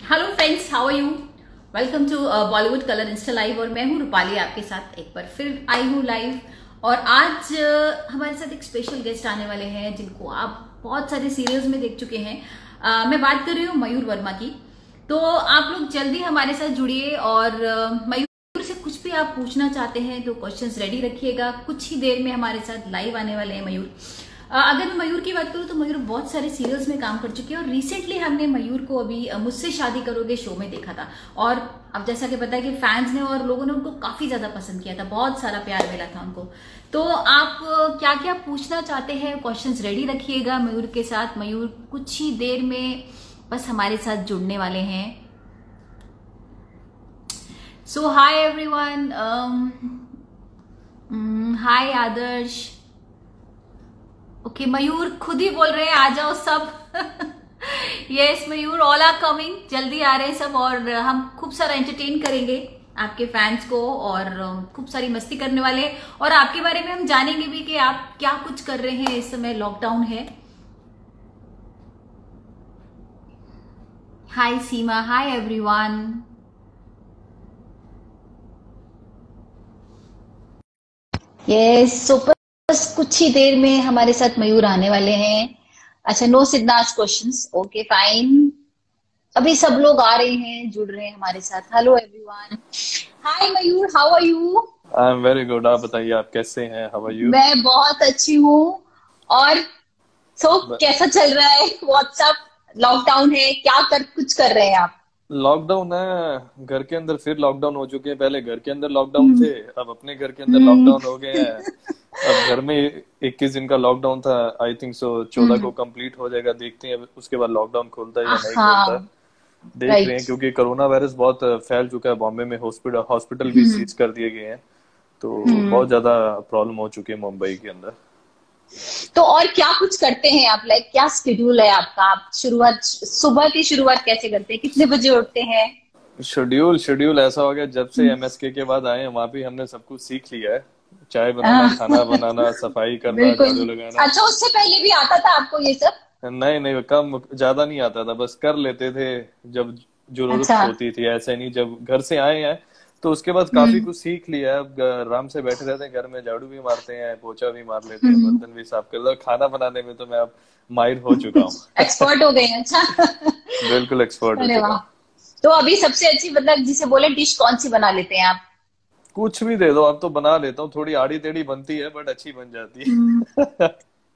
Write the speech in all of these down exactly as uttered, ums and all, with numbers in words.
Hello friends, how are you. Welcome to Bollywood colour Insta live. और मैं हूँ रूपाली, आपके साथ एक बार फिर आई हूँ लाइव। और आज uh, हमारे साथ एक स्पेशल गेस्ट आने वाले हैं जिनको आप बहुत सारे सीरियल्स में देख चुके हैं। uh, मैं बात कर रही हूँ मयूर वर्मा की। तो आप लोग जल्दी हमारे साथ जुड़िए और uh, मयूर से कुछ भी आप पूछना चाहते हैं तो क्वेश्चंस रेडी रखिएगा। कुछ ही देर में हमारे साथ लाइव आने वाले हैं मयूर। अगर मैं मयूर की बात करूं तो मयूर बहुत सारे सीरियल्स में काम कर चुके हैं और रिसेंटली हमने मयूर को अभी मुझसे शादी करोगे शो में देखा था। और अब जैसा कि पता है कि फैंस ने और लोगों ने उनको काफी ज्यादा पसंद किया था, बहुत सारा प्यार मिला था उनको। तो आप क्या क्या पूछना चाहते हैं, क्वेश्चंस रेडी रखिएगा मयूर के साथ। मयूर कुछ ही देर में बस हमारे साथ जुड़ने वाले हैं। So hi everyone, hi Adarsh. Okay okay, Mayur खुद ही बोल रहे हैं आ जाओ सब। Yes Mayur, all are coming, जल्दी आ रहे हैं सब। और हम खूब सारा एंटरटेन करेंगे आपके फैंस को और खूब सारी मस्ती करने वाले हैं। और आपके बारे में हम जानेंगे भी कि आप क्या कुछ कर रहे हैं इस समय, लॉकडाउन है। Hi Seema, hi everyone. Yes super. बस कुछ ही देर में हमारे साथ मयूर आने वाले हैं। अच्छा, no Siddharth questions, okay fine. अभी सब लोग आ रहे हैं, जुड़ रहे हैं हमारे साथ। Hello everyone, hi Mayur, how are you. I am very good. आप बताइए, आप कैसे हैं? How are you? मैं बहुत अच्छी हूँ। और सो कैसा चल रहा है व्हाट्सएप? लॉकडाउन है, क्या कर कुछ कर रहे हैं आप? लॉकडाउन है, घर के अंदर फिर लॉकडाउन हो चुके हैं। पहले घर के अंदर लॉकडाउन हम्म। थे, अब अपने घर के अंदर हम्म। लॉकडाउन हो गए हैं। अब घर में इक्कीस दिन का लॉकडाउन था, आई थिंक सो चौदह को हम्म। कंप्लीट हो जाएगा। देखते हैं उसके बाद लॉकडाउन खुलता है या नहीं खुलता। हाँ। देख रहे राइट। हैं, क्योंकि कोरोना वायरस बहुत फैल चुका है बॉम्बे में। हॉस्पिटल हॉस्पिटल भी हम्म। सीज कर दिए गए हैं। तो हम्म। बहुत ज्यादा प्रॉब्लम हो चुकी है मुंबई के अंदर। तो और क्या कुछ करते हैं आप? लाइक क्या शेड्यूल है आपका? आप शुरुआत सुबह की शुरुआत कैसे करते हैं? कितने बजे उठते हैं? शेड्यूल शेड्यूल ऐसा हो गया, जब से हम्म। एमएसके के बाद आए हैं वहां भी हमने सब कुछ सीख लिया है। चाय बनाना, हाँ। खाना बनाना, सफाई करना, बिल्कुल। झाड़ू लगाना। अच्छा, उससे पहले भी आता था आपको ये सब? नहीं नहीं, कम ज्यादा नहीं आता था, बस कर लेते थे जब जरूरत अच्छा। होती थी। ऐसे नहीं, जब घर से आए हैं तो उसके बाद काफी हम्म। कुछ सीख लिया है। अब आराम से बैठे रहते हैं घर में, झाड़ू भी मारते हैं, पोछा भी मार लेते हैं, हम्म। बर्तन भी साफ कर लेते हैं। खाना बनाने में तो मैं अब माहिर हो चुका हूँ। एक्सपर्ट हो गए हैं, अच्छा। बिल्कुल एक्सपर्ट हो अरे चुका वाह। हूँ। तो अभी सबसे अच्छी, मतलब जिसे बोले डिश कौन सी बना लेते हैं आप? कुछ भी दे दो, अब तो बना लेता हूँ। थोड़ी आड़ी टेढ़ी बनती है बट अच्छी बन जाती हम्म। है।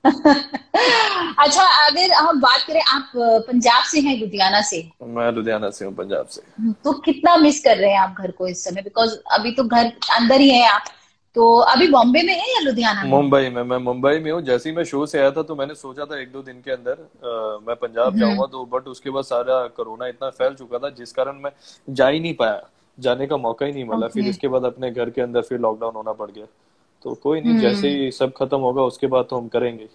अच्छा, अगर हम बात करें, आप पंजाब से हैं, लुधियाना से? मैं लुधियाना से हूँ, पंजाब से। तो कितना मिस कर रहे हैं आप घर को इस समय? बिकॉज अभी तो घर अंदर ही है आप। तो अभी बॉम्बे में है या लुधियाना में है? मुंबई में, मैं मुंबई में हूँ। जैसे ही मैं शो से आया था तो मैंने सोचा था एक दो दिन के अंदर अ, मैं पंजाब हम्म। जाऊंगा, तो बट उसके बाद सारा कोरोना इतना फैल चुका था जिस कारण मैं जा ही नहीं पाया। जाने का मौका ही नहीं मिला। फिर ओके। इसके बाद अपने घर के अंदर फिर लॉकडाउन होना पड़ गया। तो कोई नहीं, जैसे हम्म। ही सब खत्म होगा उसके बाद तो हम करेंगे।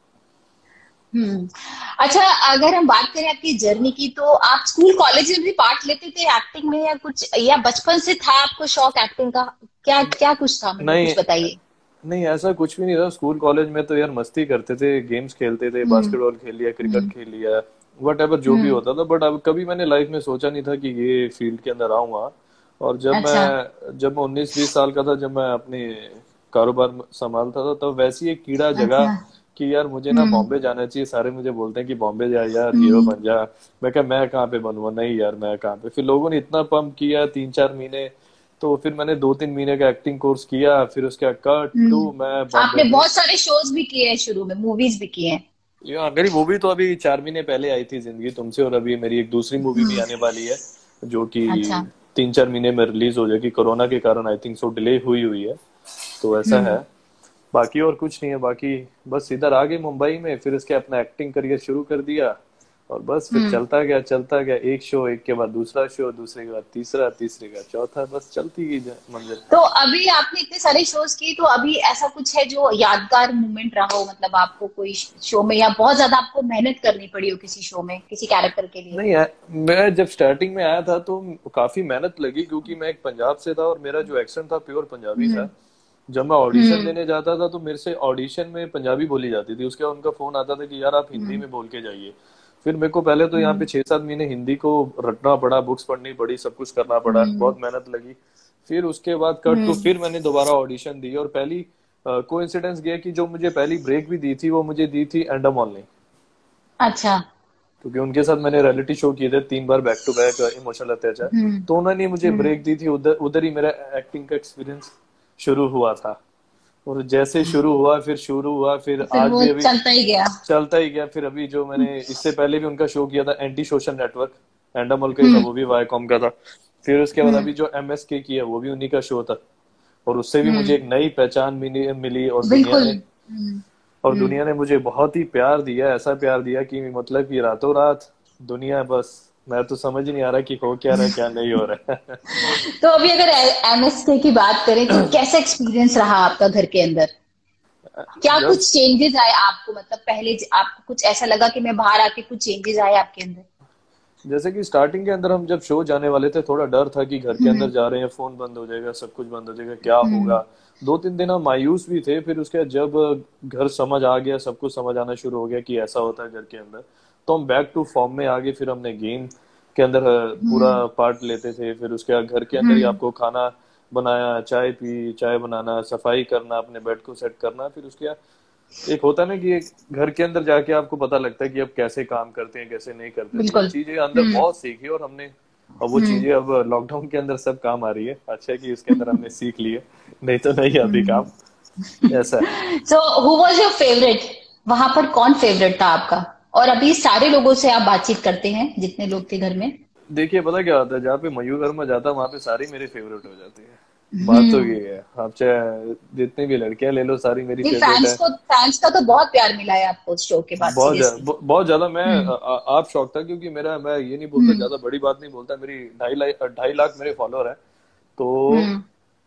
हम्म। अच्छा, अगर हम बात करें आपकी जर्नी की, तो आप स्कूल कॉलेज में भी पार्ट लेते थे एक्टिंग में, या कुछ, या बचपन से था आपको शौक एक्टिंग का? क्या क्या कुछ था, मतलब नहीं कुछ बताइए। नहीं, ऐसा कुछ भी नहीं था। स्कूल कॉलेज में तो यार मस्ती करते थे, गेम्स खेलते थे, हम्म। बास्केटबॉल खेल लिया, क्रिकेट हम्म। खेल लिया, वट एवर जो भी हम्म। होता था। बट अब कभी मैंने लाइफ में सोचा नहीं था कि ये फील्ड के अंदर आऊंगा। और जब अच्छा। मैं जब मैं उन्नीस बीस साल का था, जब मैं अपनी कारोबार संभालता था, तब वैसी एक कीड़ा जगा अच्छा। कि यार मुझे ना हम्म। बॉम्बे जाना चाहिए। सारे मुझे बोलते हैं कि बॉम्बे जा यार, हीरो हम्म। बन जा। मैं कहा मैं कहाँ पे बनूंगा, नहीं यार मैं कहाँ पे। फिर लोगों ने इतना पंप किया तीन चार महीने। तो फिर मैंने दो तीन महीने का एक्टिंग कोर्स किया, फिर उसके बाद कट टू मैं हम्म। बॉम्बे आपने में। बहुत सारे शोज भी किए हैं, शुरू में मूवीज भी किए हैं। या मेरी मूवी तो अभी चार महीने पहले आई थी, जिंदगी तुमसे। और अभी मेरी एक दूसरी मूवी भी हम्म। आने वाली है, जो कि अच्छा। तीन चार महीने में रिलीज हो जाएगी। कोरोना के कारण आई थिंक सो डिले हुई हुई है। तो ऐसा हम्म। है। बाकी और कुछ नहीं है। बाकी बस इधर आ गए मुंबई में, फिर इसके अपना एक्टिंग करियर शुरू कर दिया। और बस फिर हम्म। चलता गया चलता गया, एक शो एक के बाद दूसरा शो, दूसरे के बाद तीसरा, तीसरे का चौथा, बस चलती गई मंजिल। तो अभी आपने इतने सारे शोज किए, तो अभी ऐसा कुछ है जो यादगार मोमेंट रहा हो, मतलब आपको कोई शो में, या बहुत ज्यादा आपको मेहनत करनी पड़ी हो किसी शो में, किसी कैरेक्टर के लिए? नहीं है, मैं जब स्टार्टिंग में आया था तो काफी मेहनत लगी, क्योंकि मैं एक पंजाब से था और मेरा जो एक्सेंट था प्योर पंजाबी था। हम्म। जब मैं ऑडिशन हम्म। देने जाता था तो मेरे से ऑडिशन में पंजाबी बोली जाती थी। उसके बाद उनका फोन आता था कि यार आप हिंदी हम्म। में बोल के जाइए। फिर मेरे को पहले तो यहाँ पे छह सात महीने हिंदी को रटना पड़ा, बुक्स पढ़नी पड़ी, सब कुछ करना पड़ा, बहुत मेहनत लगी। फिर उसके बाद कट तो फिर मैंने दोबारा ऑडिशन दी, और पहली कोइंसिडेंस ये कि जो मुझे पहली ब्रेक भी दी थी वो मुझे दी थी एंडामॉल ने। अच्छा। क्योंकि उनके साथ मैंने रियलिटी शो किए थे तीन बार बैक टू बैक, इमोशनल अत्याचार, तो उन्होंने मुझे ब्रेक दी थी। उधर उधर ही मेरा एक्टिंग का एक्सपीरियंस शुरू हुआ था। और जैसे शुरू हुआ फिर शुरू हुआ फिर फिर आज वो भी अभी चलता ही गया। चलता ही गया। फिर अभी जो मैंने इससे पहले भी उनका शो किया था एंटी सोशल नेटवर्क, एंडामॉल का ही था, वो भी वाईकॉम का था। फिर उसके बाद अभी जो एम एस के की है वो भी उन्हीं का शो था, और उससे भी मुझे एक नई पहचान मिली मिली और दुनिया ने और दुनिया ने मुझे बहुत ही प्यार दिया, ऐसा प्यार दिया कि मतलब कि रातों रात दुनिया, बस मैं तो समझ नहीं आ रहा कि हो क्या रहा है क्या नहीं हो रहा है। तो अभी अगर एम एस के की बात करें तो कैसा एक्सपीरियंस रहा आपका घर के अंदर? क्या जब कुछ चेंजेस आए आपको? मतलब पहले ज- आपको कुछ ऐसा लगा कि मैं बाहर आके कुछ चेंजेस आए आपके अंदर? जैसे कि स्टार्टिंग के अंदर हम जब शो जाने वाले थे, थोड़ा डर था कि घर के अंदर जा रहे हैं, फोन बंद हो जाएगा, सब कुछ बंद हो जाएगा, क्या होगा। दो तीन दिन हम मायूस भी थे। फिर उसके बाद जब घर समझ आ गया, सब कुछ समझ आना शुरू हो गया कि ऐसा होता है घर के अंदर, तो हम बैक टू फॉर्म में आ गए। फिर हमने गेम के अंदर पूरा पार्ट लेते थे। फिर उसके बाद घर के अंदर ही आपको खाना बनाया, चाय पी, चाय बनाना, सफाई करना, अपने बेड को सेट करना। फिर उसके बाद एक होता है ना कि एक घर के अंदर जाके आपको पता लगता है कि अब कैसे काम करते हैं, कैसे नहीं करते। तो वो बिल्कुल। चीजें अंदर बहुत सीखी, और हमने अब वो चीजें अब लॉकडाउन के अंदर सब काम आ रही है। अच्छा है कि इसके अंदर हमने सीख लिए, नहीं तो नहीं आती काम, ऐसा है। So who was your favourite? वहां पर कौन फेवरेट था आपका? और अभी सारे लोगों से आप बातचीत करते हैं, जितने लोग थे घर में? देखिए पता क्या होता है, जहाँ पे मयूर वर्मा जाता है वहां पे सारी मेरी फेवरेट हो जाती है। बात तो ये है, आप चाहे जितनी भी लड़कियां ले लो, सारी मेरी नहीं, फेवरेट फैंस है। को फैंस का तो बहुत प्यार मिला है आपको उस शो के बाद, बहुत ज्यादा, सीरियसली। बहुत ज्यादा। मैं आ- आ- आप शौक था, क्योंकि मेरा, मैं ये नहीं बोलता, ज्यादा बड़ी बात नहीं बोलता, मेरी ढाई लाख ढाई लाख मेरे फॉलोअर है। तो हम्म।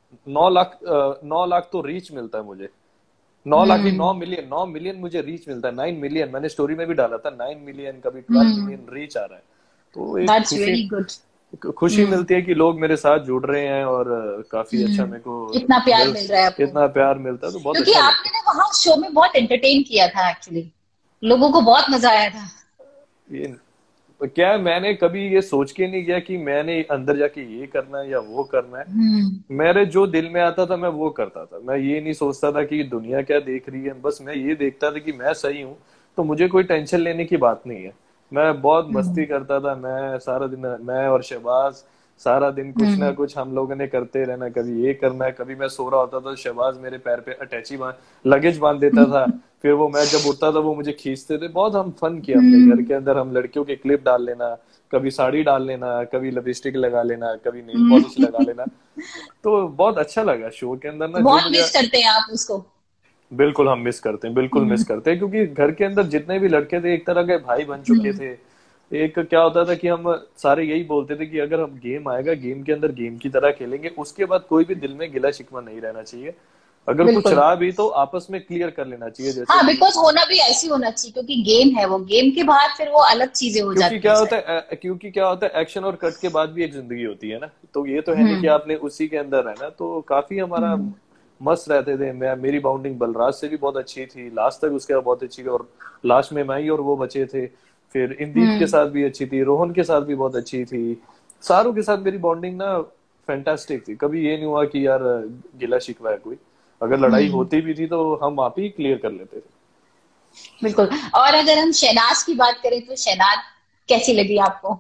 नौ लाख अ, नौ लाख तो रीच मिलता है मुझे। नौ लाख ही, नौ हम्म। मिलियन नौ मिलियन मुझे रीच मिलता है। नाइन मिलियन मैंने स्टोरी में भी डाला था, नाइन मिलियन, कभी ट्वेल्व मिलियन रीच आ रहा है। तो एक दैट्स खुशी, वेरी गुड। खुशी मिलती है कि लोग मेरे साथ जुड़ रहे हैं, और अ, काफी अच्छा मेरे को इतना प्यार वेल मिल रहा है आपको? इतना प्यार मिलता है, तो बहुत क्योंकि अच्छा लगता आपने ना वहाँ शो में बहुत एंटरटेन किया था एक्चुअली, लोगों को बहुत मजा आया था। है। ये क्या है, मैंने कभी ये सोच के नहीं किया कि मैंने अंदर जाके ये करना है या वो करना है। हम्म। मेरे जो दिल में आता था मैं वो करता था। मैं ये नहीं सोचता था कि दुनिया क्या देख रही है, बस मैं ये देखता था कि मैं सही हूँ, तो मुझे कोई टेंशन लेने की बात नहीं है। मैं बहुत मस्ती करता था, मैं सारा दिन, मैं और शहबाज सारा दिन कुछ ना कुछ हम लोगों ने करते रहना। कभी ये करना है, कभी मैं सो रहा होता था, शहबाज मेरे पैर पे अटैची बांध लगेज बांध देता था। फिर वो, मैं जब उठता था वो मुझे खींचते थे। बहुत हम फन किया अपने घर के अंदर। हम लड़कियों के क्लिप डाल लेना, कभी साड़ी डाल लेना, कभी लिपस्टिक लगा लेना, कभी नेल पॉलिश लगा लेना। तो बहुत अच्छा लगा शो के अंदर ना, जो बहुत मुझे। मिस करते हैं आप उसको? बिल्कुल हम मिस करते हैं, बिल्कुल मिस करते हैं, क्योंकि घर के अंदर जितने भी लड़के थे एक तरह के भाई बन चुके थे। एक क्या होता था कि हम सारे यही बोलते थे कि अगर हम गेम आएगा, गेम के अंदर गेम की तरह खेलेंगे, उसके बाद कोई भी दिल में गिला शिकवा नहीं रहना चाहिए। अगर कुछ बिल्कुल। रहा भी तो आपस में क्लियर कर लेना चाहिए, जैसे हाँ, कि बिकॉज होना भी ऐसी होना चाहिए, क्योंकि गेम है वो, गेम के बाद फिर वो अलग चीजें हो क्योंकि जाती क्या हैं होता शायद। है अ, क्योंकि क्या होता है, एक्शन और कट के बाद भी एक जिंदगी होती है ना। तो ये तो है नहीं कि हम्म। आपने उसी के अंदर रहना। तो काफी हमारा मस्त रहते थे। मैं, मेरी बाउंडिंग बलराज से भी बहुत अच्छी थी, लास्ट तक उसके बाद बहुत अच्छी थी, और लास्ट में मैं ही और वो बचे थे। फिर इंदीप के हम्म। साथ भी अच्छी थी, रोहन के साथ भी बहुत अच्छी थी। सारों के साथ मेरी बॉन्डिंग ना फैंटास्टिक थी। कभी ये नहीं हुआ कि यार गिला शिकवा है कोई। अगर लड़ाई हम्म। होती भी थी तो हम आप ही क्लियर कर लेते थे। बिल्कुल। और अगर हम शहनाज की बात करें तो शहनाज कैसी लगी आपको?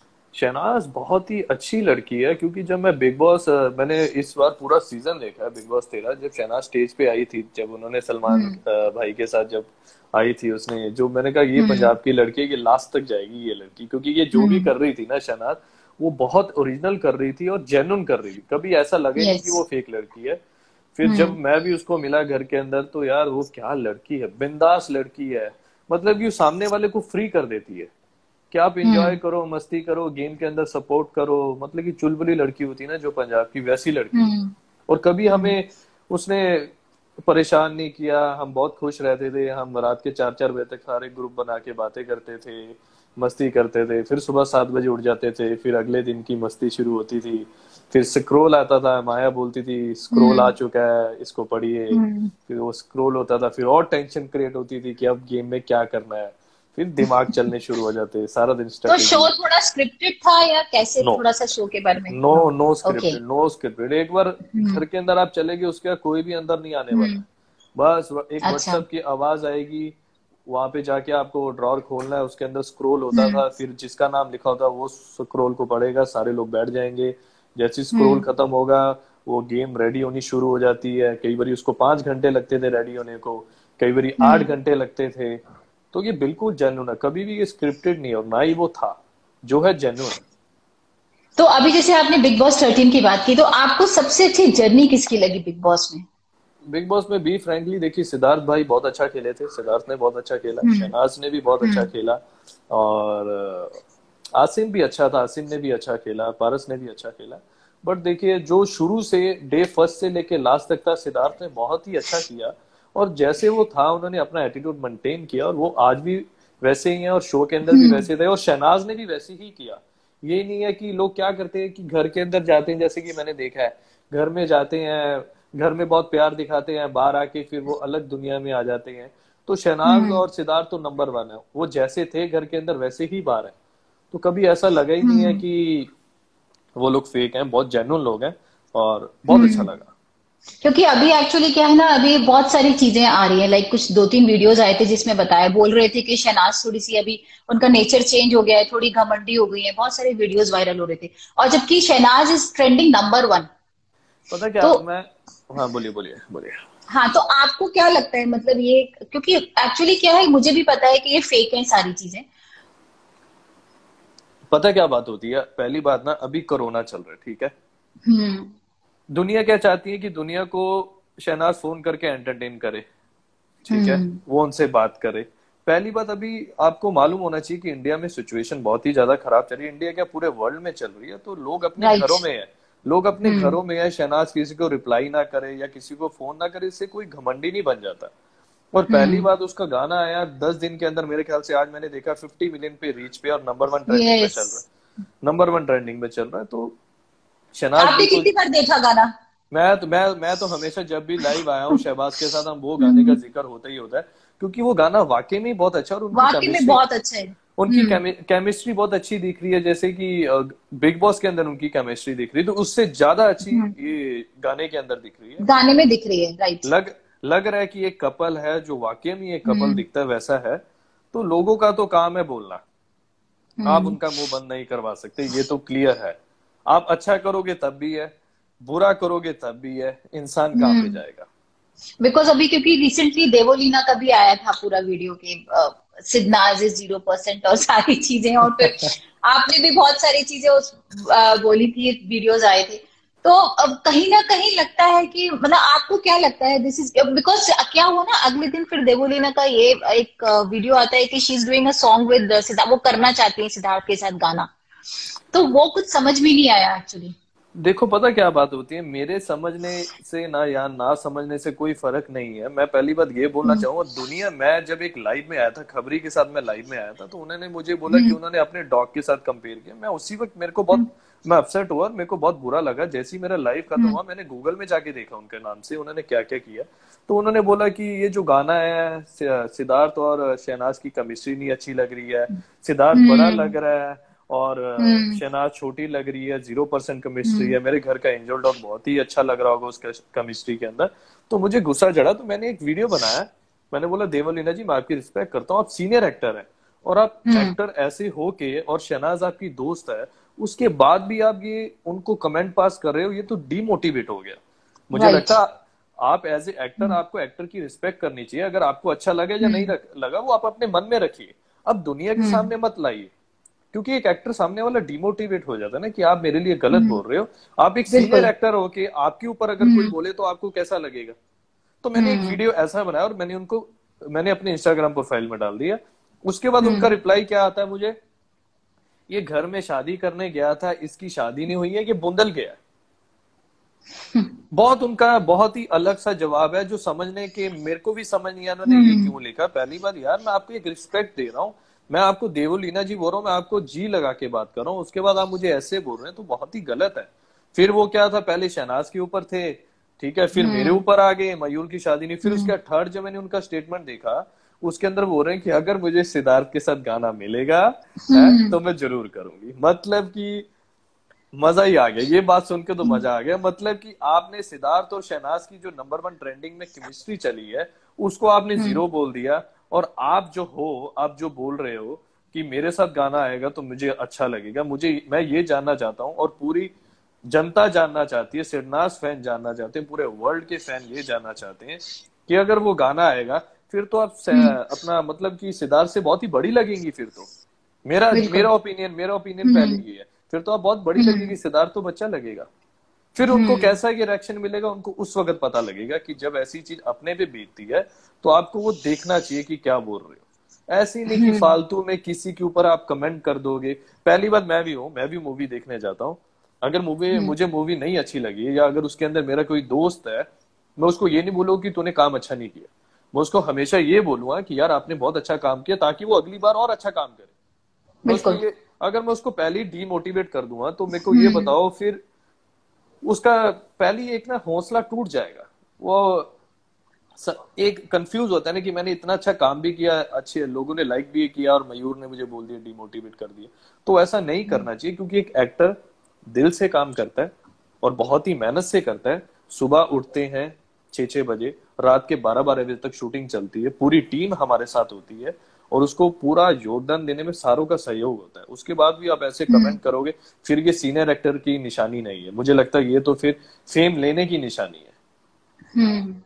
शहनाज बहुत ही अच्छी लड़की है, क्योंकि जब मैं बिग बॉस, मैंने इस बार पूरा सीजन देखा है बिग बॉस तेरह। जब शहनाज स्टेज पे आई थी, जब उन्होंने सलमान हम्म। अ, भाई के साथ जब आई थी, उसने जो, मैंने कहा ये हम्म। पंजाब की लड़की है, ये लास्ट तक जाएगी ये लड़की। क्योंकि ये जो भी हम्म। कर रही थी ना शहनाज, वो बहुत ओरिजिनल कर रही थी और जेन्युइन कर रही थी। कभी ऐसा लगे नहीं यस। कि वो फेक लड़की है। फिर जब हम्म। मैं भी उसको मिला घर के अंदर, तो यार वो क्या लड़की है, बिंदास लड़की है। मतलब कि वो सामने वाले को फ्री कर देती है कि आप इंजॉय हम्म। करो, मस्ती करो, गेम के अंदर सपोर्ट करो। मतलब कि चुलबुली लड़की होती है ना जो पंजाब की, वैसी लड़की है। हम्म। और कभी हम्म। हमें उसने परेशान नहीं किया। हम बहुत खुश रहते थे। हम रात के चार चार बजे तक सारे ग्रुप बना के बातें करते थे, मस्ती करते थे। फिर सुबह सात बजे उठ जाते थे, फिर अगले दिन की मस्ती शुरू होती थी। फिर स्क्रोल आता था, माया बोलती थी स्क्रोल आ हम्म। चुका है, इसको पढ़िए। हम्म। फिर वो स्क्रोल होता था, फिर और टेंशन क्रिएट होती थी कि अब गेम में क्या करना है। फिर दिमाग चलने शुरू हो जाते हैं, सारा दिन तो स्ट्रेटेजी। शो थोड़ा स्क्रिप्टेड था या कैसे, नो थोड़ा सा शो के बारे में? No no okay. Scripted, no scripted. एक बार हम्म घर के अंदर आप चले गए, उसके बाद कोई भी अंदर नहीं आने वाला हम्म। है। बस एक अच्छा। व्हाट्सएप की आवाज आएगी, वहां पे जाके आपको ड्रॉर खोलना है, उसके अंदर स्क्रॉल होता हम्म था, फिर जिसका नाम लिखा होता वो स्क्रॉल को पढ़ेगा, सारे लोग बैठ जाएंगे। जैसे स्क्रॉल हम्म खत्म होगा, वो गेम रेडी होनी शुरू हो जाती है। कई बार उसको पांच घंटे लगते थे रेडी होने को, कई बार आठ हम्म। घंटे लगते थे। तो ये बिल्कुल जेन्युइन है, कभी भी ये स्क्रिप्टेड नहीं है, और ना ही वो था, जो है जेन्युइन। तो अभी जैसे आपने बिग बॉस थर्टीन की बात की, तो आपको सबसे अच्छी जर्नी किसकी लगी बिग बॉस में? बिग बॉस में बी फ्रैंकली देखिए, सिद्धार्थ भाई बहुत अच्छा खेले थे, सिद्धार्थ ने बहुत अच्छा खेला, हम्म शहनाज ने भी बहुत अच्छा हम्म खेला, और अ, आसिम भी अच्छा था, आसिम ने भी अच्छा खेला, पारस ने भी अच्छा खेला। बट देखिए, जो शुरू से डे फर्स्ट से लेके लास्ट तक था, सिद्धार्थ ने बहुत ही अच्छा किया। और जैसे वो था, उन्होंने अपना एटीट्यूड मेंटेन किया, और वो आज भी वैसे ही है, और शो के अंदर भी हम्म वैसे थे, और शहनाज ने भी वैसे ही किया। ये नहीं है कि लोग क्या करते हैं कि घर के अंदर जाते हैं, जैसे कि मैंने देखा है, घर में जाते हैं, घर में बहुत प्यार दिखाते हैं, बाहर आके फिर वो अलग दुनिया में आ जाते हैं। तो शहनाज हम्म और सिद्धार्थ तो नंबर वन है, वो जैसे थे घर के अंदर वैसे ही बाहर है। तो कभी ऐसा लगा ही नहीं है हम्म कि वो लोग फेक हैं, बहुत जेन्युइन लोग हैं, और बहुत अच्छा हम्म। लगा। क्योंकि अभी एक्चुअली क्या है ना, अभी बहुत सारी चीजें आ रही हैं, लाइक कुछ दो तीन वीडियोस आए थे जिसमें बताया, बोल रहे थे कि शहनाज थोड़ी सी अभी उनका नेचर चेंज हो गया है, थोड़ी घमंडी हो गई है, बहुत सारे वीडियोस वायरल हो रहे थे। और जबकि Shehnaaz is trending number one. पता क्या तो मैं, हाँ बोलिए बोलिए बोलिए। हाँ, तो आपको क्या लगता है, मतलब ये, क्योंकि एक्चुअली क्या है, मुझे भी पता है कि ये फेक है सारी चीजें। पता क्या बात होती है, पहली बात ना, अभी कोरोना चल रहा है, ठीक है। हम्म दुनिया क्या चाहती है कि दुनिया को शहनाज फोन करके एंटरटेन करे, ठीक है, हम्म। वो उनसे बात करे। पहली बात, अभी आपको मालूम होना चाहिए कि इंडिया में सिचुएशन बहुत ही ज्यादा खराब चल रही है, इंडिया क्या पूरे वर्ल्ड में चल रही है। तो लोग अपने राइट। घरों में है, लोग अपने हम्म घरों में है, शहनाज किसी को रिप्लाई ना करे या किसी को फोन ना करे, इससे कोई घमंडी नहीं बन जाता। और पहली हम्म। बात, उसका गाना आया दस दिन के अंदर, मेरे ख्याल से आज मैंने देखा फिफ्टी मिलियन पे रीच पे, और नंबर वन ट्रेंडिंग में यस। चल रहा है, नंबर वन ट्रेंडिंग में चल रहा है। तो शहनाज आपने बिल्कुल, कितनी बार देखा गाना? मैं तो मैं मैं तो हमेशा जब भी लाइव आया हूँ शहबाज के साथ, हम वो गाने का हम्म। जिक्र होता ही होता है, क्योंकि वो गाना वाकई में बहुत अच्छा, और उनकी वाकई में केमिस्ट्री, बहुत अच्छा है। उनकी हम्म केमिस्ट्री बहुत अच्छी दिख रही है। जैसे कि बिग बॉस के अंदर उनकी केमिस्ट्री दिख रही है, तो उससे ज्यादा अच्छी हम्म। ये गाने के अंदर दिख रही है। गाने में दिख रही है, राइट। लग लग रहा है कि एक कपल है, जो वाकई में एक कपल हम्म दिखता है वैसा है। तो लोगों का तो काम है बोलना, आप हम्म उनका मुंह बंद नहीं करवा सकते, ये तो क्लियर है। आप अच्छा करोगे तब भी है, बुरा करोगे तब भी है, इंसान कहाँ पे हम्म। जाएगा। बिकॉज अभी क्योंकि रिसेंटली देवोलीना का भी आया था पूरा वीडियो के, सिडनाज इज जीरो परसेंट और सारी चीजें, और फिर आपने भी बहुत सारी चीजें उस अ, बोली थी, वीडियोस आए थे। तो अब कहीं ना कहीं लगता है कि, मतलब आपको क्या लगता है, दिस इज बिकॉज क्या हुआ ना, अगले दिन फिर देवोलीना का ये एक वीडियो आता है कि she is doing a song with Siddharth, वो करना चाहती है सिद्धार्थ के साथ गाना। तो वो कुछ समझ में नहीं आया एक्चुअली। देखो, पता क्या बात होती है, मेरे समझने से ना या ना समझने से कोई फर्क नहीं है। मैं पहली बात ये बोलना हम्म चाहूंगा, दुनिया, मैं जब एक लाइव में आया था, खबरी के साथ मैं लाइव में आया था, तो उन्होंने मुझे बोला कि हम्म उन्होंने अपने डॉग के साथ कंपेयर किया। मैं उसी वक्त, मेरे को बहुत, मैं अपसेट हुआ, मेरे को बहुत बुरा लगा। जैसे ही मेरा लाइव खत्म हम्म हुआ, मैंने गूगल में जाके देखा उनके नाम से उन्होंने क्या क्या किया। तो उन्होंने बोला कि ये जो गाना है, सिद्धार्थ और शहनाज की केमिस्ट्री नहीं अच्छी लग रही है, सिद्धार्थ बड़ा हम्म लग रहा है और हम्म शहनाज छोटी लग रही है, जीरो परसेंट केमिस्ट्री हम्म है। मेरे घर का एंजल डॉग बहुत ही अच्छा लग रहा होगा उसका केमिस्ट्री के अंदर। तो मुझे गुस्सा चढ़ा, तो मैंने एक वीडियो बनाया। मैंने बोला, देवलीना जी, मैं आपकी रिस्पेक्ट करता हूँ, आप सीनियर एक्टर हैं, और आप हम्म एक्टर ऐसे हो के, और शहनाज आपकी दोस्त है, उसके बाद भी आप ये उनको कमेंट पास कर रहे हो, ये तो डीमोटिवेट हो गया। मुझे राइट। लगता, आप एज ए एक्टर, आपको एक्टर की रिस्पेक्ट करनी चाहिए। अगर आपको अच्छा लगे या नहीं हम्म लगा, वो आप अपने मन में रखिए, अब दुनिया के हम्म सामने मत लाइए। क्योंकि एक एक्टर सामने वाला डिमोटिवेट हो जाता है ना, कि आप मेरे लिए गलत हम्म। बोल रहे हो। आप एक सीनियर बिल्कुल। एक्टर हो के आपके ऊपर अगर कोई हम्म बोले, तो आपको कैसा लगेगा। तो मैंने एक हम्म वीडियो ऐसा बनाया, और मैंने उनको, मैंने अपने इंस्टाग्राम प्रोफाइल में डाल दिया। उसके बाद उनका हम्म रिप्लाई क्या आता है मुझे, ये घर में शादी करने गया था, इसकी शादी नहीं हुई है, ये बुंदल गया। बहुत उनका बहुत ही अलग सा जवाब है, जो समझने के मेरे को भी समझ नहीं आया उन्होंने ये हम्म क्यों लिखा। पहली बार, यार मैं आपको एक रिस्पेक्ट दे रहा हूँ, मैं आपको देवोलीना जी बोल रहा हूँ, मैं आपको जी लगा के बात कर रहा हूँ, उसके बाद आप मुझे ऐसे बोल रहे हैं, तो बहुत ही गलत है। फिर वो क्या था, पहले शहनाज के ऊपर थे, ठीक है, फिर मेरे हम्म ऊपर आ गए, मयूर की शादी नहीं। फिर हम्म उसके थर्ड, जब मैंने उनका स्टेटमेंट देखा, उसके अंदर बोल रहे हैं कि अगर मुझे सिद्धार्थ के साथ गाना मिलेगा है, तो मैं जरूर करूंगी। मतलब कि मजा ही आ गया, ये बात सुन के तो मजा आ गया। मतलब कि आपने सिद्धार्थ और शहनाज की जो नंबर वन ट्रेंडिंग में केमिस्ट्री चली है उसको आपने जीरो बोल दिया, और आप जो हो, आप जो बोल रहे हो कि मेरे साथ गाना आएगा तो मुझे अच्छा लगेगा। मुझे, मैं ये जानना चाहता हूँ और पूरी जनता जानना चाहती है, शहनाज फैन जानना चाहते हैं, पूरे वर्ल्ड के फैन ये जानना चाहते हैं कि अगर वो गाना आएगा फिर तो आप अपना मतलब कि सिद्धार्थ से बहुत ही बड़ी लगेंगी। फिर तो मेरा मेरा ओपिनियन मेरा ओपिनियन पहले ये है, फिर तो आप बहुत बड़ी लगेगी, सिद्धार्थ तो बच्चा लगेगा। फिर उनको कैसा ये रिएक्शन मिलेगा उनको उस वक्त पता लगेगा कि जब ऐसी चीज अपने पे बीतती है तो आपको वो देखना चाहिए कि क्या बोल रहे हो। ऐसी नहीं कि फालतू में किसी के ऊपर आप कमेंट कर दोगे। पहली बात, मैं भी हूँ, मैं भी मूवी देखने जाता हूँ, अगर मूवी मुझे मूवी नहीं अच्छी लगी या अगर उसके अंदर मेरा कोई दोस्त है, मैं उसको ये नहीं बोलूंगा कि तूने काम अच्छा नहीं किया, मैं उसको हमेशा ये बोलूंगा कि यार आपने बहुत अच्छा काम किया, ताकि वो अगली बार और अच्छा काम करे। मैं उसको ये, अगर मैं उसको पहले ही डीमोटिवेट कर दूंगा तो मेरे को ये बताओ फिर उसका पहले एक ना हौसला टूट जाएगा। वो एक कंफ्यूज होता है ना कि मैंने इतना अच्छा काम भी किया, अच्छे लोगों ने लाइक भी किया और मयूर ने मुझे बोल दिया, डीमोटिवेट कर दिया। तो ऐसा नहीं करना चाहिए, क्योंकि एक एक्टर दिल से काम करता है और बहुत ही मेहनत से करता है। सुबह उठते हैं छह छह बजे, रात के बारह बारह बजे तक शूटिंग चलती है, पूरी टीम हमारे साथ होती है और उसको पूरा योगदान देने में सारों का सहयोग होता है। उसके बाद भी आप ऐसे कमेंट करोगे, फिर ये सीनियर एक्टर की निशानी नहीं है। मुझे लगता है ये तो फिर फेम लेने की निशानी है।